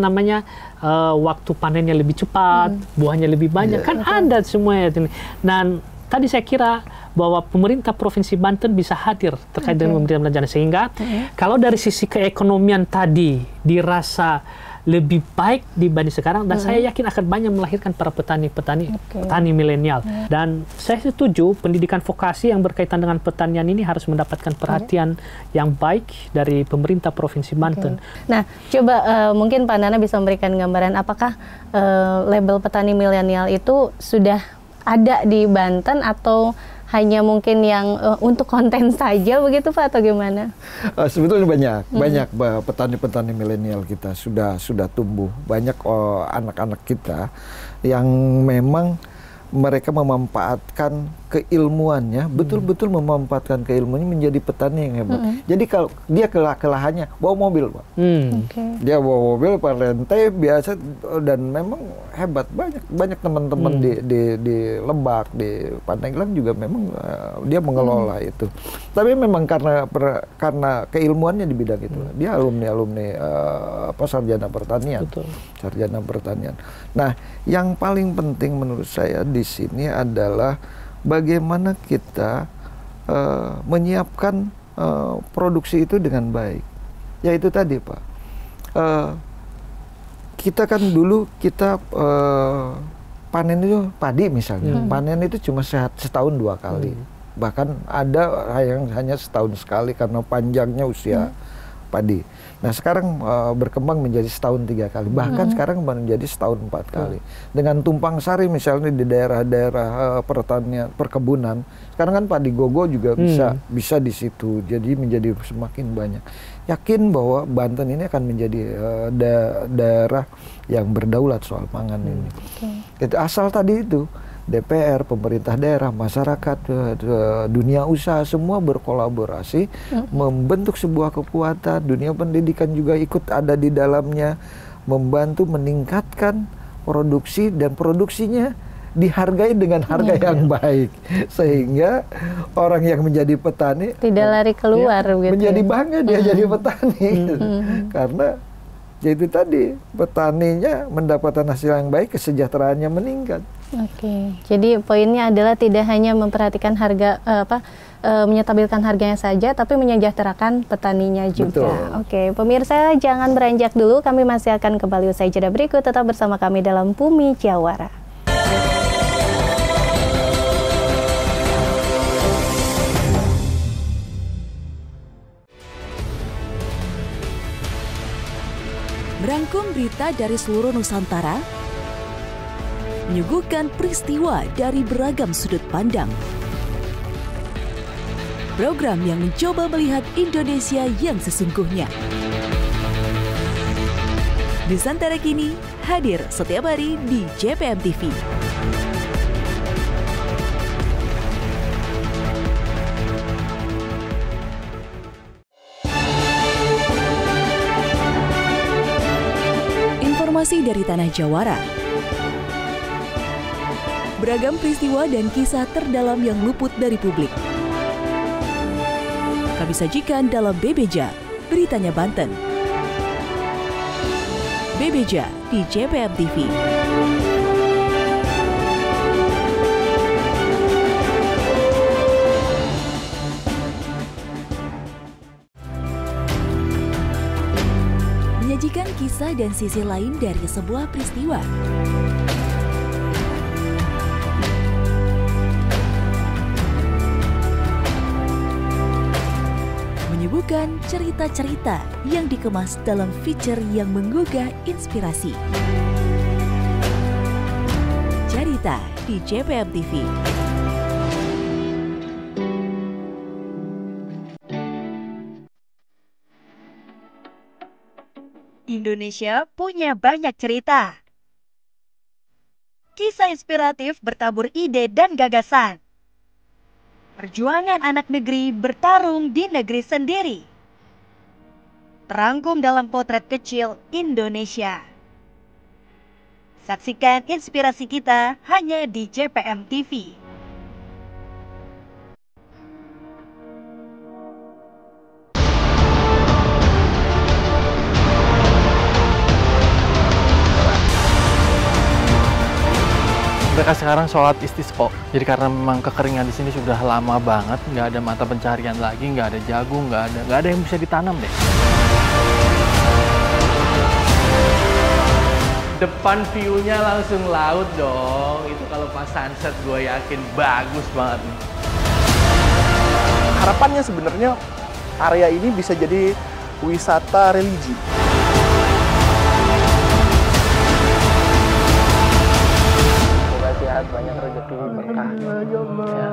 waktu panennya lebih cepat, buahnya lebih banyak. Kan ada semuanya. Dan tadi saya kira bahwa pemerintah Provinsi Banten bisa hadir terkait dengan pemberian belanjaan. Sehingga kalau dari sisi keekonomian tadi dirasa lebih baik dibanding sekarang, dan saya yakin akan banyak melahirkan para petani milenial. Dan saya setuju pendidikan vokasi yang berkaitan dengan pertanian ini harus mendapatkan perhatian yang baik dari pemerintah Provinsi Banten. Nah, coba mungkin Pak Nana bisa memberikan gambaran apakah label petani milenial itu sudah ada di Banten atau hanya mungkin yang untuk konten saja begitu Pak, atau gimana? Sebetulnya banyak petani-petani milenial kita sudah tumbuh, banyak anak-anak kita yang memang mereka memanfaatkan keilmuannya, betul-betul memanfaatkan keilmuannya menjadi petani yang hebat. Jadi kalau dia kelahannya bawa mobil, Pak. Dia bawa mobil, Pak, rente biasa, dan memang hebat. Banyak teman-teman di Lebak, di Pandeglang juga memang dia mengelola itu. Tapi memang karena keilmuannya di bidang itu, dia alumni sarjana pertanian. Sarjana pertanian. Nah, yang paling penting menurut saya di sini adalah bagaimana kita menyiapkan produksi itu dengan baik. Yaitu tadi, Pak, kita kan dulu panen itu padi misalnya, panen itu cuma setahun 2 kali, bahkan ada yang hanya setahun sekali karena panjangnya usia padi. Nah, sekarang berkembang menjadi setahun 3 kali, bahkan sekarang menjadi setahun 4 kali. Dengan tumpang sari misalnya di daerah-daerah pertanian, perkebunan, sekarang kan padi gogo juga bisa di situ, jadi menjadi semakin banyak. Yakin bahwa Banten ini akan menjadi daerah yang berdaulat soal pangan ini. Itu asal tadi itu DPR, pemerintah daerah, masyarakat, dunia usaha semua berkolaborasi membentuk sebuah kekuatan. Dunia pendidikan juga ikut ada di dalamnya, membantu meningkatkan produksi, dan produksinya dihargai dengan harga yang baik, sehingga orang yang menjadi petani tidak lari keluar, menjadi bangga dia jadi petani, karena itu tadi petaninya mendapatkan hasil yang baik, kesejahteraannya meningkat. Jadi poinnya adalah tidak hanya memperhatikan harga menyetabilkan harganya saja, tapi menyejahterakan petaninya juga. Pemirsa jangan beranjak dulu, kami masih akan kembali usai jeda berikut. Tetap bersama kami dalam Bumi Jawara. Merangkum berita dari seluruh Nusantara, menyuguhkan peristiwa dari beragam sudut pandang. Program yang mencoba melihat Indonesia yang sesungguhnya. Nusantara Kini hadir setiap hari di JPM TV. Informasi dari Tanah Jawara. Beragam peristiwa dan kisah terdalam yang luput dari publik kami sajikan dalam Bebeja, Beritanya Banten. Bebeja di JPM TV. menyajikan kisah dan sisi lain dari sebuah peristiwa. Menyuguhkan cerita-cerita yang dikemas dalam feature yang menggugah inspirasi. Cerita di JPM TV. Indonesia punya banyak cerita. Kisah inspiratif bertabur ide dan gagasan. Perjuangan anak negeri bertarung di negeri sendiri. Terangkum dalam potret kecil Indonesia. Saksikan inspirasi kita hanya di JPM TV. Mereka sekarang sholat istisqa. Jadi karena memang kekeringan di sini sudah lama banget, nggak ada mata pencaharian lagi, nggak ada jagung, nggak ada yang bisa ditanam deh. Depan view-nya langsung laut dong. Itu kalau pas sunset gue yakin bagus banget. Harapannya sebenarnya area ini bisa jadi wisata religi. Sehat, banyak rezeki, berkah. Ya.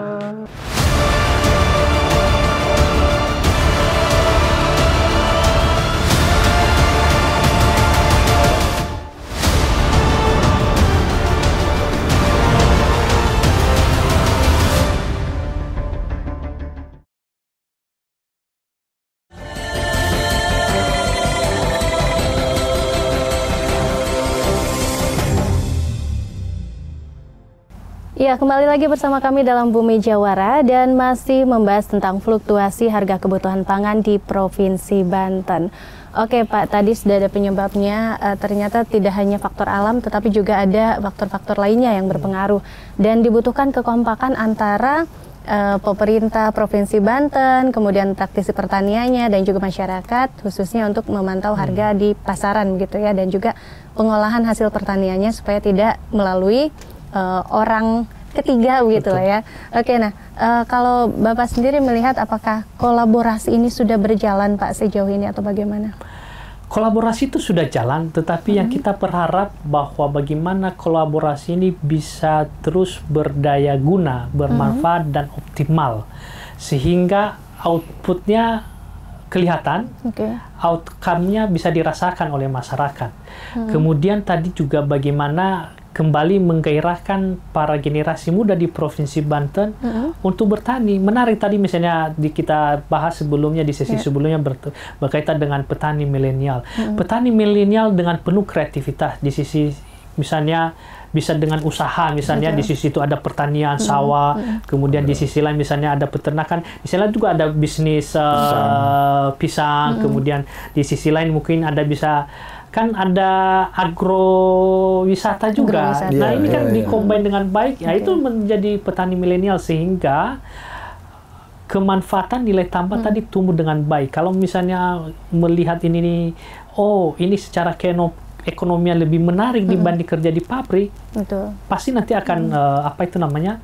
Ya, kembali lagi bersama kami dalam Bumi Jawara dan masih membahas tentang fluktuasi harga kebutuhan pangan di Provinsi Banten. Oke Pak, tadi sudah ada penyebabnya, ternyata tidak hanya faktor alam tetapi juga ada faktor-faktor lainnya yang berpengaruh dan dibutuhkan kekompakan antara pemerintah Provinsi Banten, kemudian praktisi pertaniannya dan juga masyarakat khususnya untuk memantau harga di pasaran gitu ya, dan juga pengolahan hasil pertaniannya supaya tidak melalui orang ketiga begitu lah ya. Oke, nah kalau Bapak sendiri melihat apakah kolaborasi ini sudah berjalan Pak sejauh ini atau bagaimana? Kolaborasi itu sudah jalan, tetapi yang kita berharap bahwa bagaimana kolaborasi ini bisa terus berdaya guna, bermanfaat dan optimal sehingga outputnya kelihatan, outcome-nya bisa dirasakan oleh masyarakat. Kemudian tadi juga bagaimana kembali menggairahkan para generasi muda di Provinsi Banten untuk bertani. Menarik tadi misalnya kita bahas sebelumnya di sesi sebelumnya berkaitan dengan petani milenial. Petani milenial dengan penuh kreativitas di sisi misalnya bisa dengan usaha, misalnya di sisi itu ada pertanian sawah, kemudian di sisi lain misalnya ada peternakan, misalnya juga ada bisnis pisang, kemudian di sisi lain mungkin ada bisa kan ada agrowisata juga. Nah ini kan dikombin dengan baik, ya itu menjadi petani milenial sehingga kemanfaatan nilai tambah tadi tumbuh dengan baik. Kalau misalnya melihat ini nih, oh ini secara ekonominya lebih menarik dibanding kerja di pabrik, pasti nanti akan apa itu namanya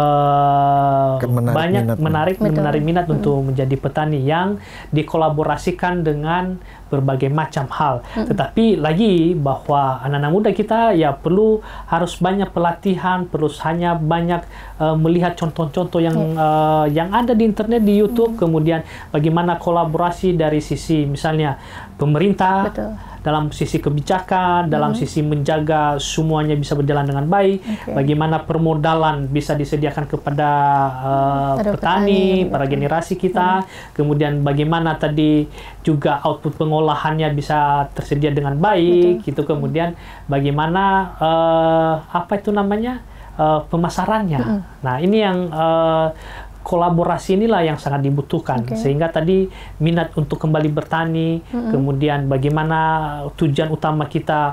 menarik minat untuk menjadi petani yang dikolaborasikan dengan berbagai macam hal. Tetapi lagi bahwa anak-anak muda kita ya harus banyak pelatihan, hanya banyak melihat contoh-contoh yang ada di internet, di YouTube, kemudian bagaimana kolaborasi dari sisi misalnya pemerintah, dalam sisi kebijakan, dalam sisi menjaga semuanya bisa berjalan dengan baik, bagaimana permodalan bisa disediakan kepada petani, para generasi kita, kemudian bagaimana tadi juga output pengolahannya bisa tersedia dengan baik, gitu, kemudian bagaimana apa itu namanya pemasarannya. Nah ini yang kolaborasi inilah yang sangat dibutuhkan, sehingga tadi minat untuk kembali bertani, kemudian bagaimana tujuan utama kita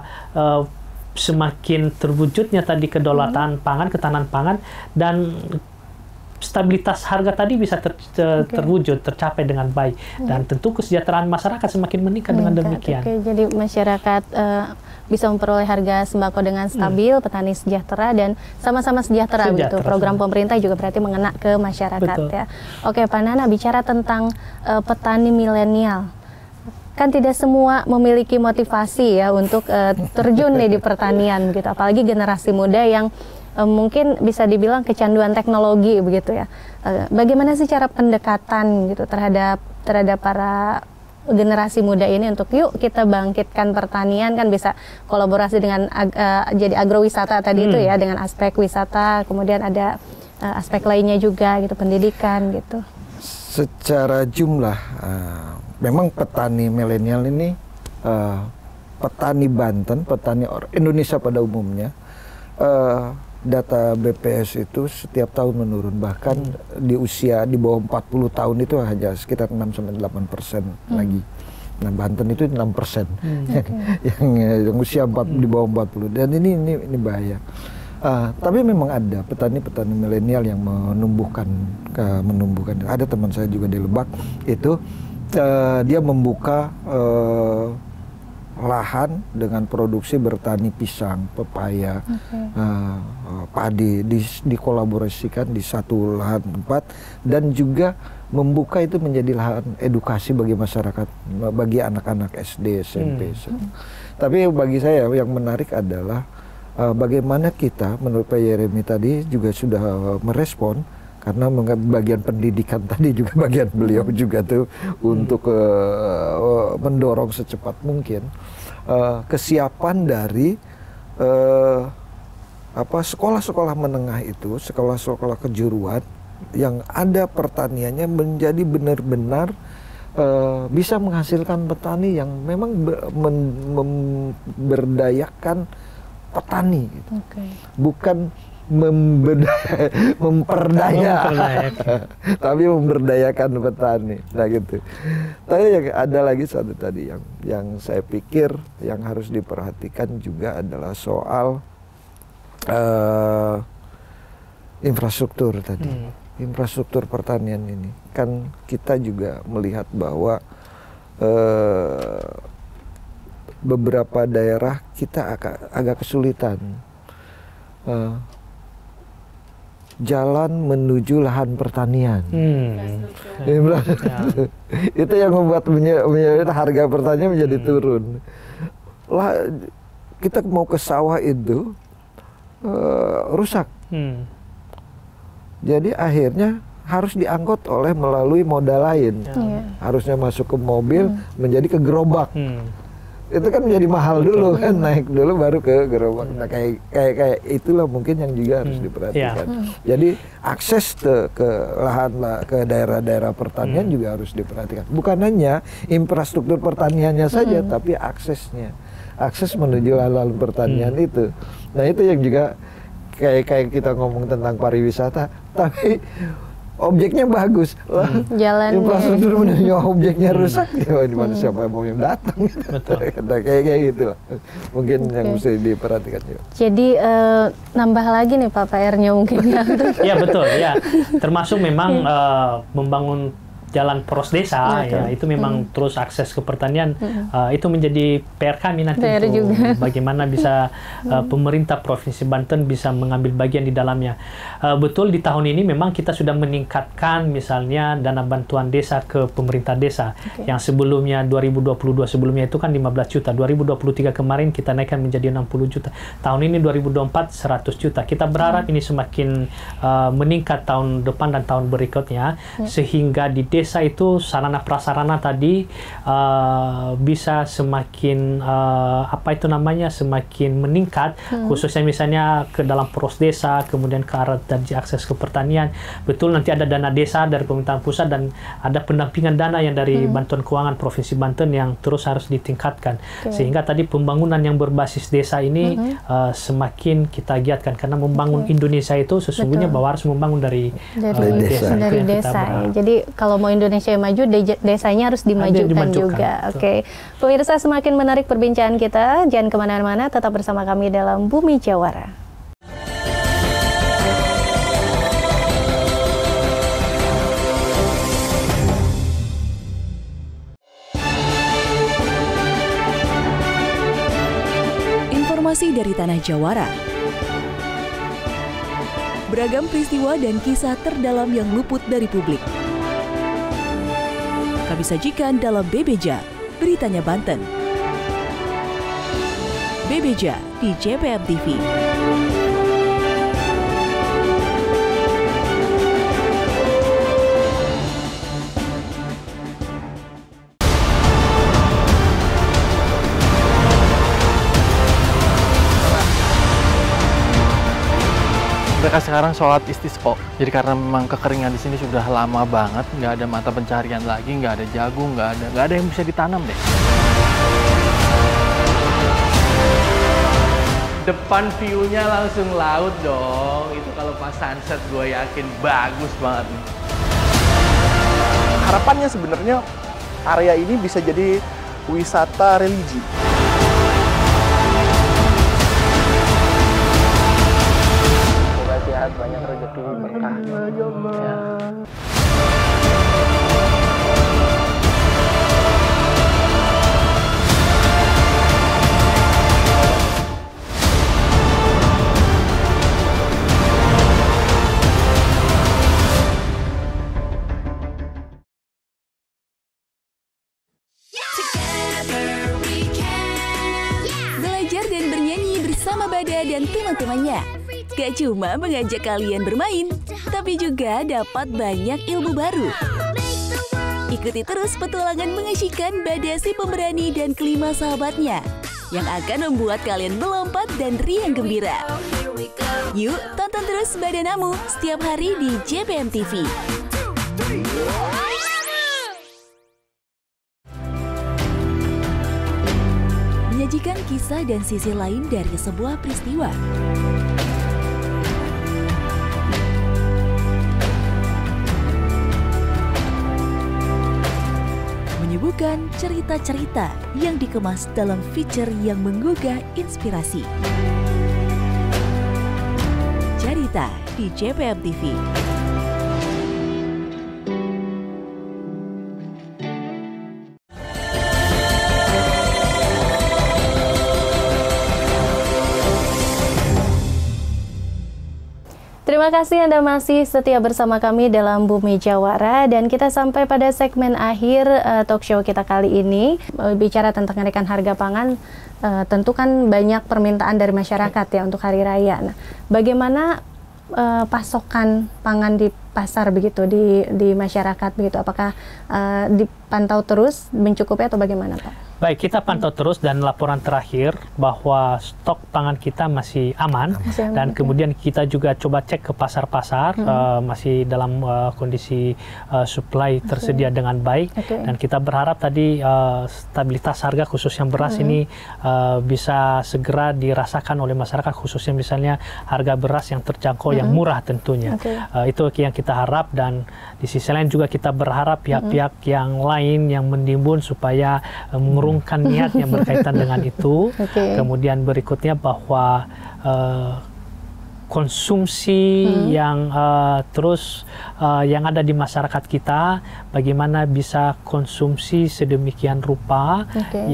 semakin terwujudnya tadi kedaulatan pangan, ketahanan pangan, dan stabilitas harga tadi bisa terwujud, tercapai dengan baik, dan tentu kesejahteraan masyarakat semakin meningkat dengan demikian. Jadi masyarakat bisa memperoleh harga sembako dengan stabil, petani sejahtera dan sama-sama sejahtera gitu. Program pemerintah juga berarti mengena ke masyarakat. Betul. Ya. Oke, Pak Nana, bicara tentang petani milenial. Kan tidak semua memiliki motivasi ya untuk terjun nih di pertanian gitu, apalagi generasi muda yang mungkin bisa dibilang kecanduan teknologi begitu ya. Bagaimana sih cara pendekatan gitu terhadap para generasi muda ini untuk yuk kita bangkitkan pertanian, kan bisa kolaborasi dengan jadi agrowisata tadi itu ya, dengan aspek wisata, kemudian ada aspek lainnya juga gitu, pendidikan gitu. Secara jumlah memang petani milenial ini petani Banten, petani Indonesia pada umumnya, data BPS itu setiap tahun menurun, bahkan di usia di bawah 40 tahun itu hanya sekitar 6-8% lagi. Nah, Banten itu 6% yang usia di bawah 40, dan ini bahaya. Tapi memang ada petani-petani milenial yang menumbuhkan. Ada teman saya juga di Lebak itu dia membuka lahan dengan produksi bertani pisang, pepaya, padi, dikolaborasikan di satu lahan tempat, dan juga membuka itu menjadi lahan edukasi bagi masyarakat, bagi anak-anak SD, SMP. Tapi bagi saya yang menarik adalah bagaimana kita, menurut Pak Yeremi tadi juga sudah merespon, karena bagian pendidikan tadi juga bagian beliau juga tuh untuk mendorong secepat mungkin kesiapan dari sekolah-sekolah menengah itu, sekolah-sekolah kejuruan yang ada pertaniannya menjadi benar-benar bisa menghasilkan petani yang memang memberdayakan petani gitu. Bukan memperdayakan, tapi memberdayakan petani. Nah gitu. Tapi ada lagi satu tadi yang saya pikir yang harus diperhatikan juga adalah soal infrastruktur tadi. Infrastruktur pertanian ini kan kita juga melihat bahwa beberapa daerah kita agak kesulitan. Jalan menuju lahan pertanian. Itu yang membuat harga pertanian menjadi turun. Kita mau ke sawah itu rusak. Jadi akhirnya harus diangkut melalui moda lain. Harusnya masuk ke mobil, menjadi ke gerobak. Itu kan menjadi mahal dulu kan, naik dulu baru ke gerobak. Nah, kayak itulah mungkin yang juga harus diperhatikan. Jadi akses ke lahan, ke daerah-daerah pertanian juga harus diperhatikan. Bukan hanya infrastruktur pertaniannya saja, tapi aksesnya, akses menuju lahan pertanian itu. Nah, itu yang juga kayak kita ngomong tentang pariwisata, tapi objeknya bagus, jalan infrastruktur menuju objeknya rusak, ya di mana siapa yang mau datang? Kayak gitu lah. Mungkin yang mesti diperhatikan juga. Jadi nambah lagi nih Pak PR-nya mungkin ya. Ya betul ya. Termasuk memang membangun jalan poros desa, ya itu memang terus akses ke pertanian itu menjadi PR kami nanti untuk bagaimana bisa pemerintah Provinsi Banten bisa mengambil bagian di dalamnya. Betul, di tahun ini memang kita sudah meningkatkan misalnya dana bantuan desa ke pemerintah desa yang sebelumnya 2022 sebelumnya itu kan 15 juta, 2023 kemarin kita naikkan menjadi 60 juta. Tahun ini 2024 100 juta. Kita berharap ini semakin meningkat tahun depan dan tahun berikutnya sehingga di desa itu sarana prasarana tadi bisa semakin semakin meningkat, khususnya misalnya ke dalam poros desa, kemudian ke arah dari akses ke pertanian. Betul, nanti ada dana desa dari pemerintahan pusat dan ada pendampingan dana yang dari bantuan keuangan Provinsi Banten yang terus harus ditingkatkan sehingga tadi pembangunan yang berbasis desa ini semakin kita giatkan, karena membangun Indonesia itu sesungguhnya bahwa harus membangun dari desa. Jadi kalau mau Indonesia yang maju, desanya harus dimajukan juga. Pemirsa, semakin menarik perbincangan kita. Jangan kemana-mana, tetap bersama kami dalam Bumi Jawara. Informasi dari Tanah Jawara. Beragam peristiwa dan kisah terdalam yang luput dari publik kami sajikan dalam Bebeja, Beritanya Banten. Bebeja di JPM TV. Mereka sekarang sholat istisqa. Jadi karena memang kekeringan di sini sudah lama banget, nggak ada mata pencarian lagi, nggak ada jagung, nggak ada yang bisa ditanam deh. Depan view-nya langsung laut dong. Itu kalau pas sunset gue yakin bagus banget nih. Harapannya sebenarnya area ini bisa jadi wisata religi. Sehat, banyak rezeki, berkah. Ya. Belajar dan bernyanyi bersama Bada dan teman-temannya. Gak cuma mengajak kalian bermain, tapi juga dapat banyak ilmu baru. Ikuti terus petualangan mengasyikan Bada si pemberani dan kelima sahabatnya yang akan membuat kalian melompat dan riang gembira. Yuk, tonton terus Badanamu setiap hari di JPM TV. Menyajikan kisah dan sisi lain dari sebuah peristiwa. Menyuguhkan cerita-cerita yang dikemas dalam feature yang menggugah inspirasi. Cerita di JPM TV. Terima kasih Anda masih setia bersama kami dalam Bumi Jawara, dan kita sampai pada segmen akhir talk show kita kali ini. Bicara tentang kenaikan harga pangan, tentu kan banyak permintaan dari masyarakat ya untuk hari raya. Nah, bagaimana pasokan pangan di pasar begitu di masyarakat begitu? Apakah dipantau terus mencukupi atau bagaimana Pak? Baik, kita pantau terus dan laporan terakhir bahwa stok pangan kita masih aman, dan kemudian kita juga coba cek ke pasar-pasar masih dalam kondisi supply tersedia dengan baik, dan kita berharap tadi stabilitas harga khusus yang beras ini bisa segera dirasakan oleh masyarakat, khususnya misalnya harga beras yang terjangkau yang murah tentunya. Itu yang kita harap, dan di sisi lain juga kita berharap pihak-pihak yang lain yang menimbun supaya mengurungkan niat yang berkaitan dengan itu. Kemudian berikutnya bahwa konsumsi yang terus yang ada di masyarakat kita, bagaimana bisa konsumsi sedemikian rupa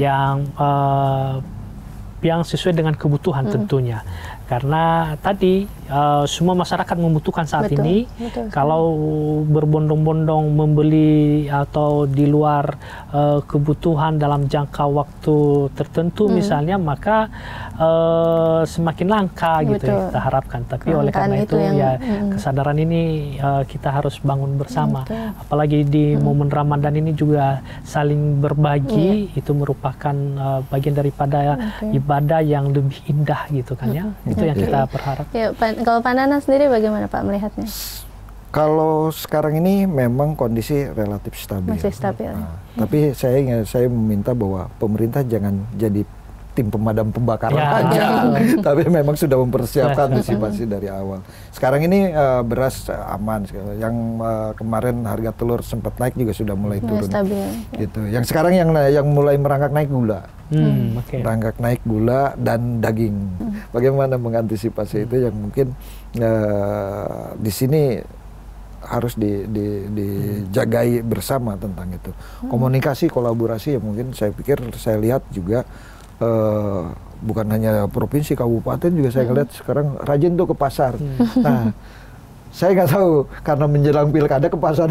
yang sesuai dengan kebutuhan tentunya. Karena tadi semua masyarakat membutuhkan saat ini. Kalau berbondong-bondong membeli atau di luar kebutuhan dalam jangka waktu tertentu misalnya, maka semakin langka gitu ya kita harapkan. Tapi oleh karena itu ya kesadaran ini kita harus bangun bersama. Apalagi di momen Ramadan ini juga saling berbagi, itu merupakan bagian daripada ibadah yang lebih indah gitu kan ya. Itu yang kita berharap. Ya, kalau Pak Nana sendiri bagaimana Pak melihatnya? Kalau sekarang ini memang kondisi relatif stabil. Masih stabil. Tapi saya meminta bahwa pemerintah jangan jadi tim pemadam kebakaran aja, tapi memang sudah mempersiapkan antisipasi dari awal. Sekarang ini beras aman, yang kemarin harga telur sempat naik juga sudah mulai turun. Gitu. Yang sekarang yang mulai merangkak naik gula, merangkak naik gula dan daging. Bagaimana mengantisipasi itu yang mungkin di sini harus dijagai bersama tentang itu. Komunikasi, kolaborasi yang mungkin saya pikir saya lihat juga bukan hanya provinsi, kabupaten juga saya ngeliat sekarang rajin tuh ke pasar. Nah, saya nggak tahu karena menjelang pilkada ke pasar.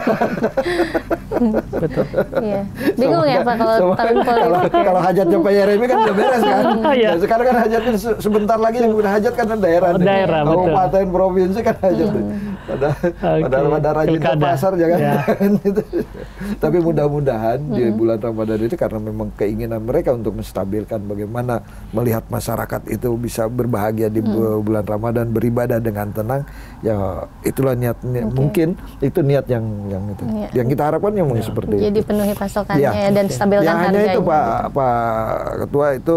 Betul. Iya. Bingung ya Pak kalau tahun politik. Kalau hajatnya Pak Yeremi kan udah beres kan. Nah, sekarang kan hajatnya sebentar lagi yang udah hajat kan daerah. Daerah, kabupaten, provinsi kan hajat. Pada rajin ke pasar jangan. Gitu. Tapi mudah-mudahan di bulan Ramadan ini karena memang keinginan mereka untuk menstabilkan bagaimana melihat masyarakat itu bisa berbahagia di bulan Ramadan, beribadah dengan tenang. Ya itulah niatnya. Mungkin itu niat yang itu. Yang kita harapkan yang seperti itu. Jadi penuhi pasokannya dan stabilkan yang harganya. Hanya itu Pak Ketua itu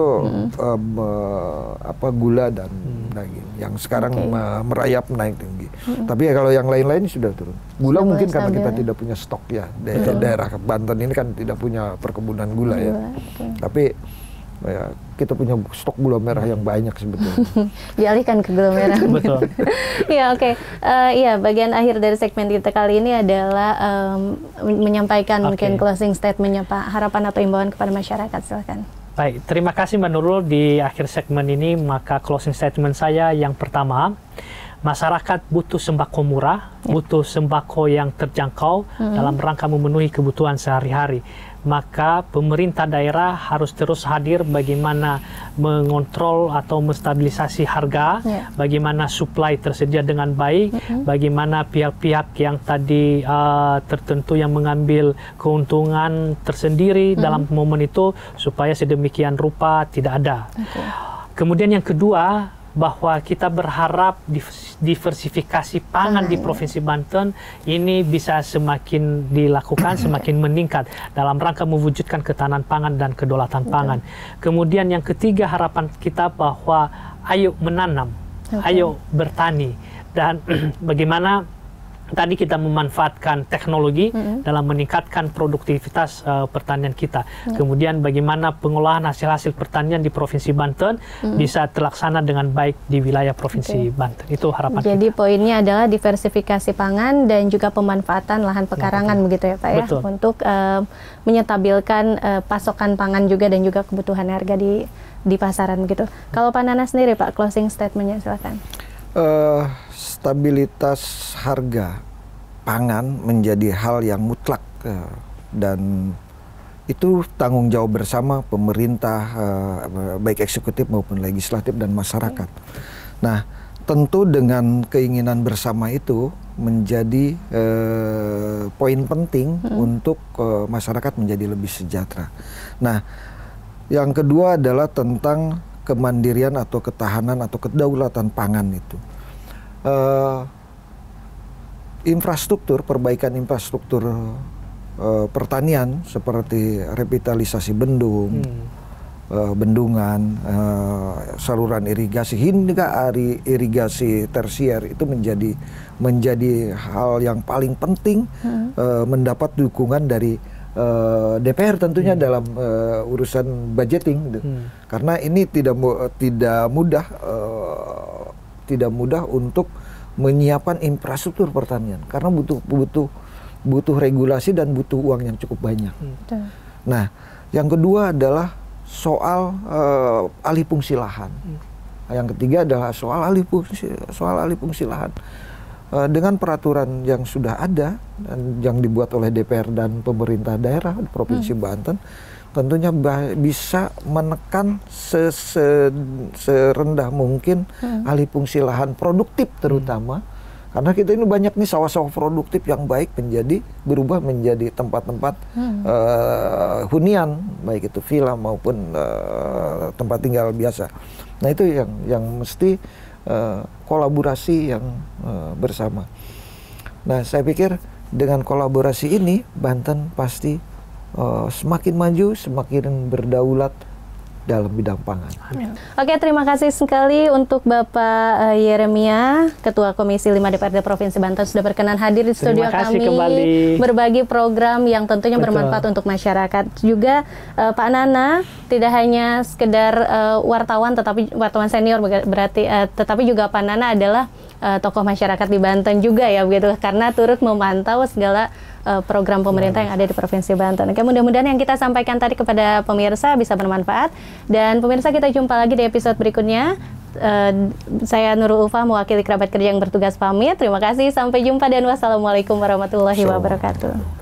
gula dan daging yang sekarang merayap naik tinggi. Tapi ya kalau yang lain-lain sudah turun. Gula mungkin karena kita tidak punya stok ya. Daerah Banten ini kan tidak punya perkebunan gula ya. Tapi ya, kita punya stok gula merah yang banyak sebetulnya. Dialihkan ke gula merah. Betul. Ya oke. Iya, bagian akhir dari segmen kita kali ini adalah menyampaikan mungkin closing statementnya Pak, harapan atau imbauan kepada masyarakat, silakan. Baik, terima kasih Mbak Nurul. Di akhir segmen ini maka closing statement saya yang pertama, masyarakat butuh sembako murah, butuh sembako yang terjangkau dalam rangka memenuhi kebutuhan sehari-hari. Maka pemerintah daerah harus terus hadir bagaimana mengontrol atau menstabilisasi harga, bagaimana supply tersedia dengan baik, bagaimana pihak-pihak yang tadi tertentu yang mengambil keuntungan tersendiri dalam momen itu supaya sedemikian rupa tidak ada. Kemudian yang kedua, bahwa kita berharap diversifikasi pangan di Provinsi Banten ini bisa semakin dilakukan, semakin meningkat dalam rangka mewujudkan ketahanan pangan dan kedaulatan pangan. Kemudian yang ketiga, harapan kita bahwa ayo menanam, ayo bertani, dan bagaimana tadi kita memanfaatkan teknologi dalam meningkatkan produktivitas pertanian kita. Kemudian bagaimana pengolahan hasil-hasil pertanian di Provinsi Banten bisa terlaksana dengan baik di wilayah Provinsi Banten. Itu harapan Jadi kita. poinnya adalah diversifikasi pangan dan juga pemanfaatan lahan pekarangan begitu ya Pak ya, untuk menyetabilkan pasokan pangan juga dan juga kebutuhan harga di pasaran begitu. Kalau Pak Nana sendiri Pak, closing statementnya silakan. Stabilitas harga pangan menjadi hal yang mutlak dan itu tanggung jawab bersama pemerintah, baik eksekutif maupun legislatif dan masyarakat. Nah, tentu dengan keinginan bersama itu menjadi poin penting untuk masyarakat menjadi lebih sejahtera. Nah, yang kedua adalah tentang kemandirian atau ketahanan atau kedaulatan pangan itu. Infrastruktur, perbaikan infrastruktur pertanian seperti revitalisasi bendung, bendungan, saluran irigasi hingga irigasi tersier itu menjadi hal yang paling penting mendapat dukungan dari DPR tentunya dalam urusan budgeting, karena ini tidak mudah untuk menyiapkan infrastruktur pertanian karena butuh regulasi dan butuh uang yang cukup banyak. Nah, yang kedua adalah soal alih fungsi lahan. Yang ketiga adalah soal alih fungsi lahan. Dengan peraturan yang sudah ada dan yang dibuat oleh DPR dan pemerintah daerah di Provinsi Banten, tentunya bisa menekan serendah mungkin alih fungsi lahan produktif terutama, karena kita ini banyak nih sawah-sawah produktif yang baik berubah menjadi tempat-tempat hunian, baik itu villa maupun tempat tinggal biasa. Nah, itu yang mesti kolaborasi yang bersama. Nah, saya pikir dengan kolaborasi ini Banten pasti semakin maju, semakin berdaulat dalam bidang pangan. Oke, terima kasih sekali untuk Bapak Yeremia, Ketua Komisi 5 DPRD Provinsi Banten sudah berkenan hadir di studio kami kembali, berbagi program yang tentunya bermanfaat untuk masyarakat. Juga Pak Nana tidak hanya sekedar wartawan, tetapi wartawan senior berarti, tetapi juga Pak Nana adalah tokoh masyarakat di Banten juga ya begitu, karena turut memantau segala program pemerintah yang ada di Provinsi Banten. Oke, mudah-mudahan yang kita sampaikan tadi kepada pemirsa bisa bermanfaat. Dan pemirsa, kita jumpa lagi di episode berikutnya. Saya Nurul Ulfa mewakili kerabat kerja yang bertugas pamit. Terima kasih, sampai jumpa dan wassalamualaikum warahmatullahi wabarakatuh.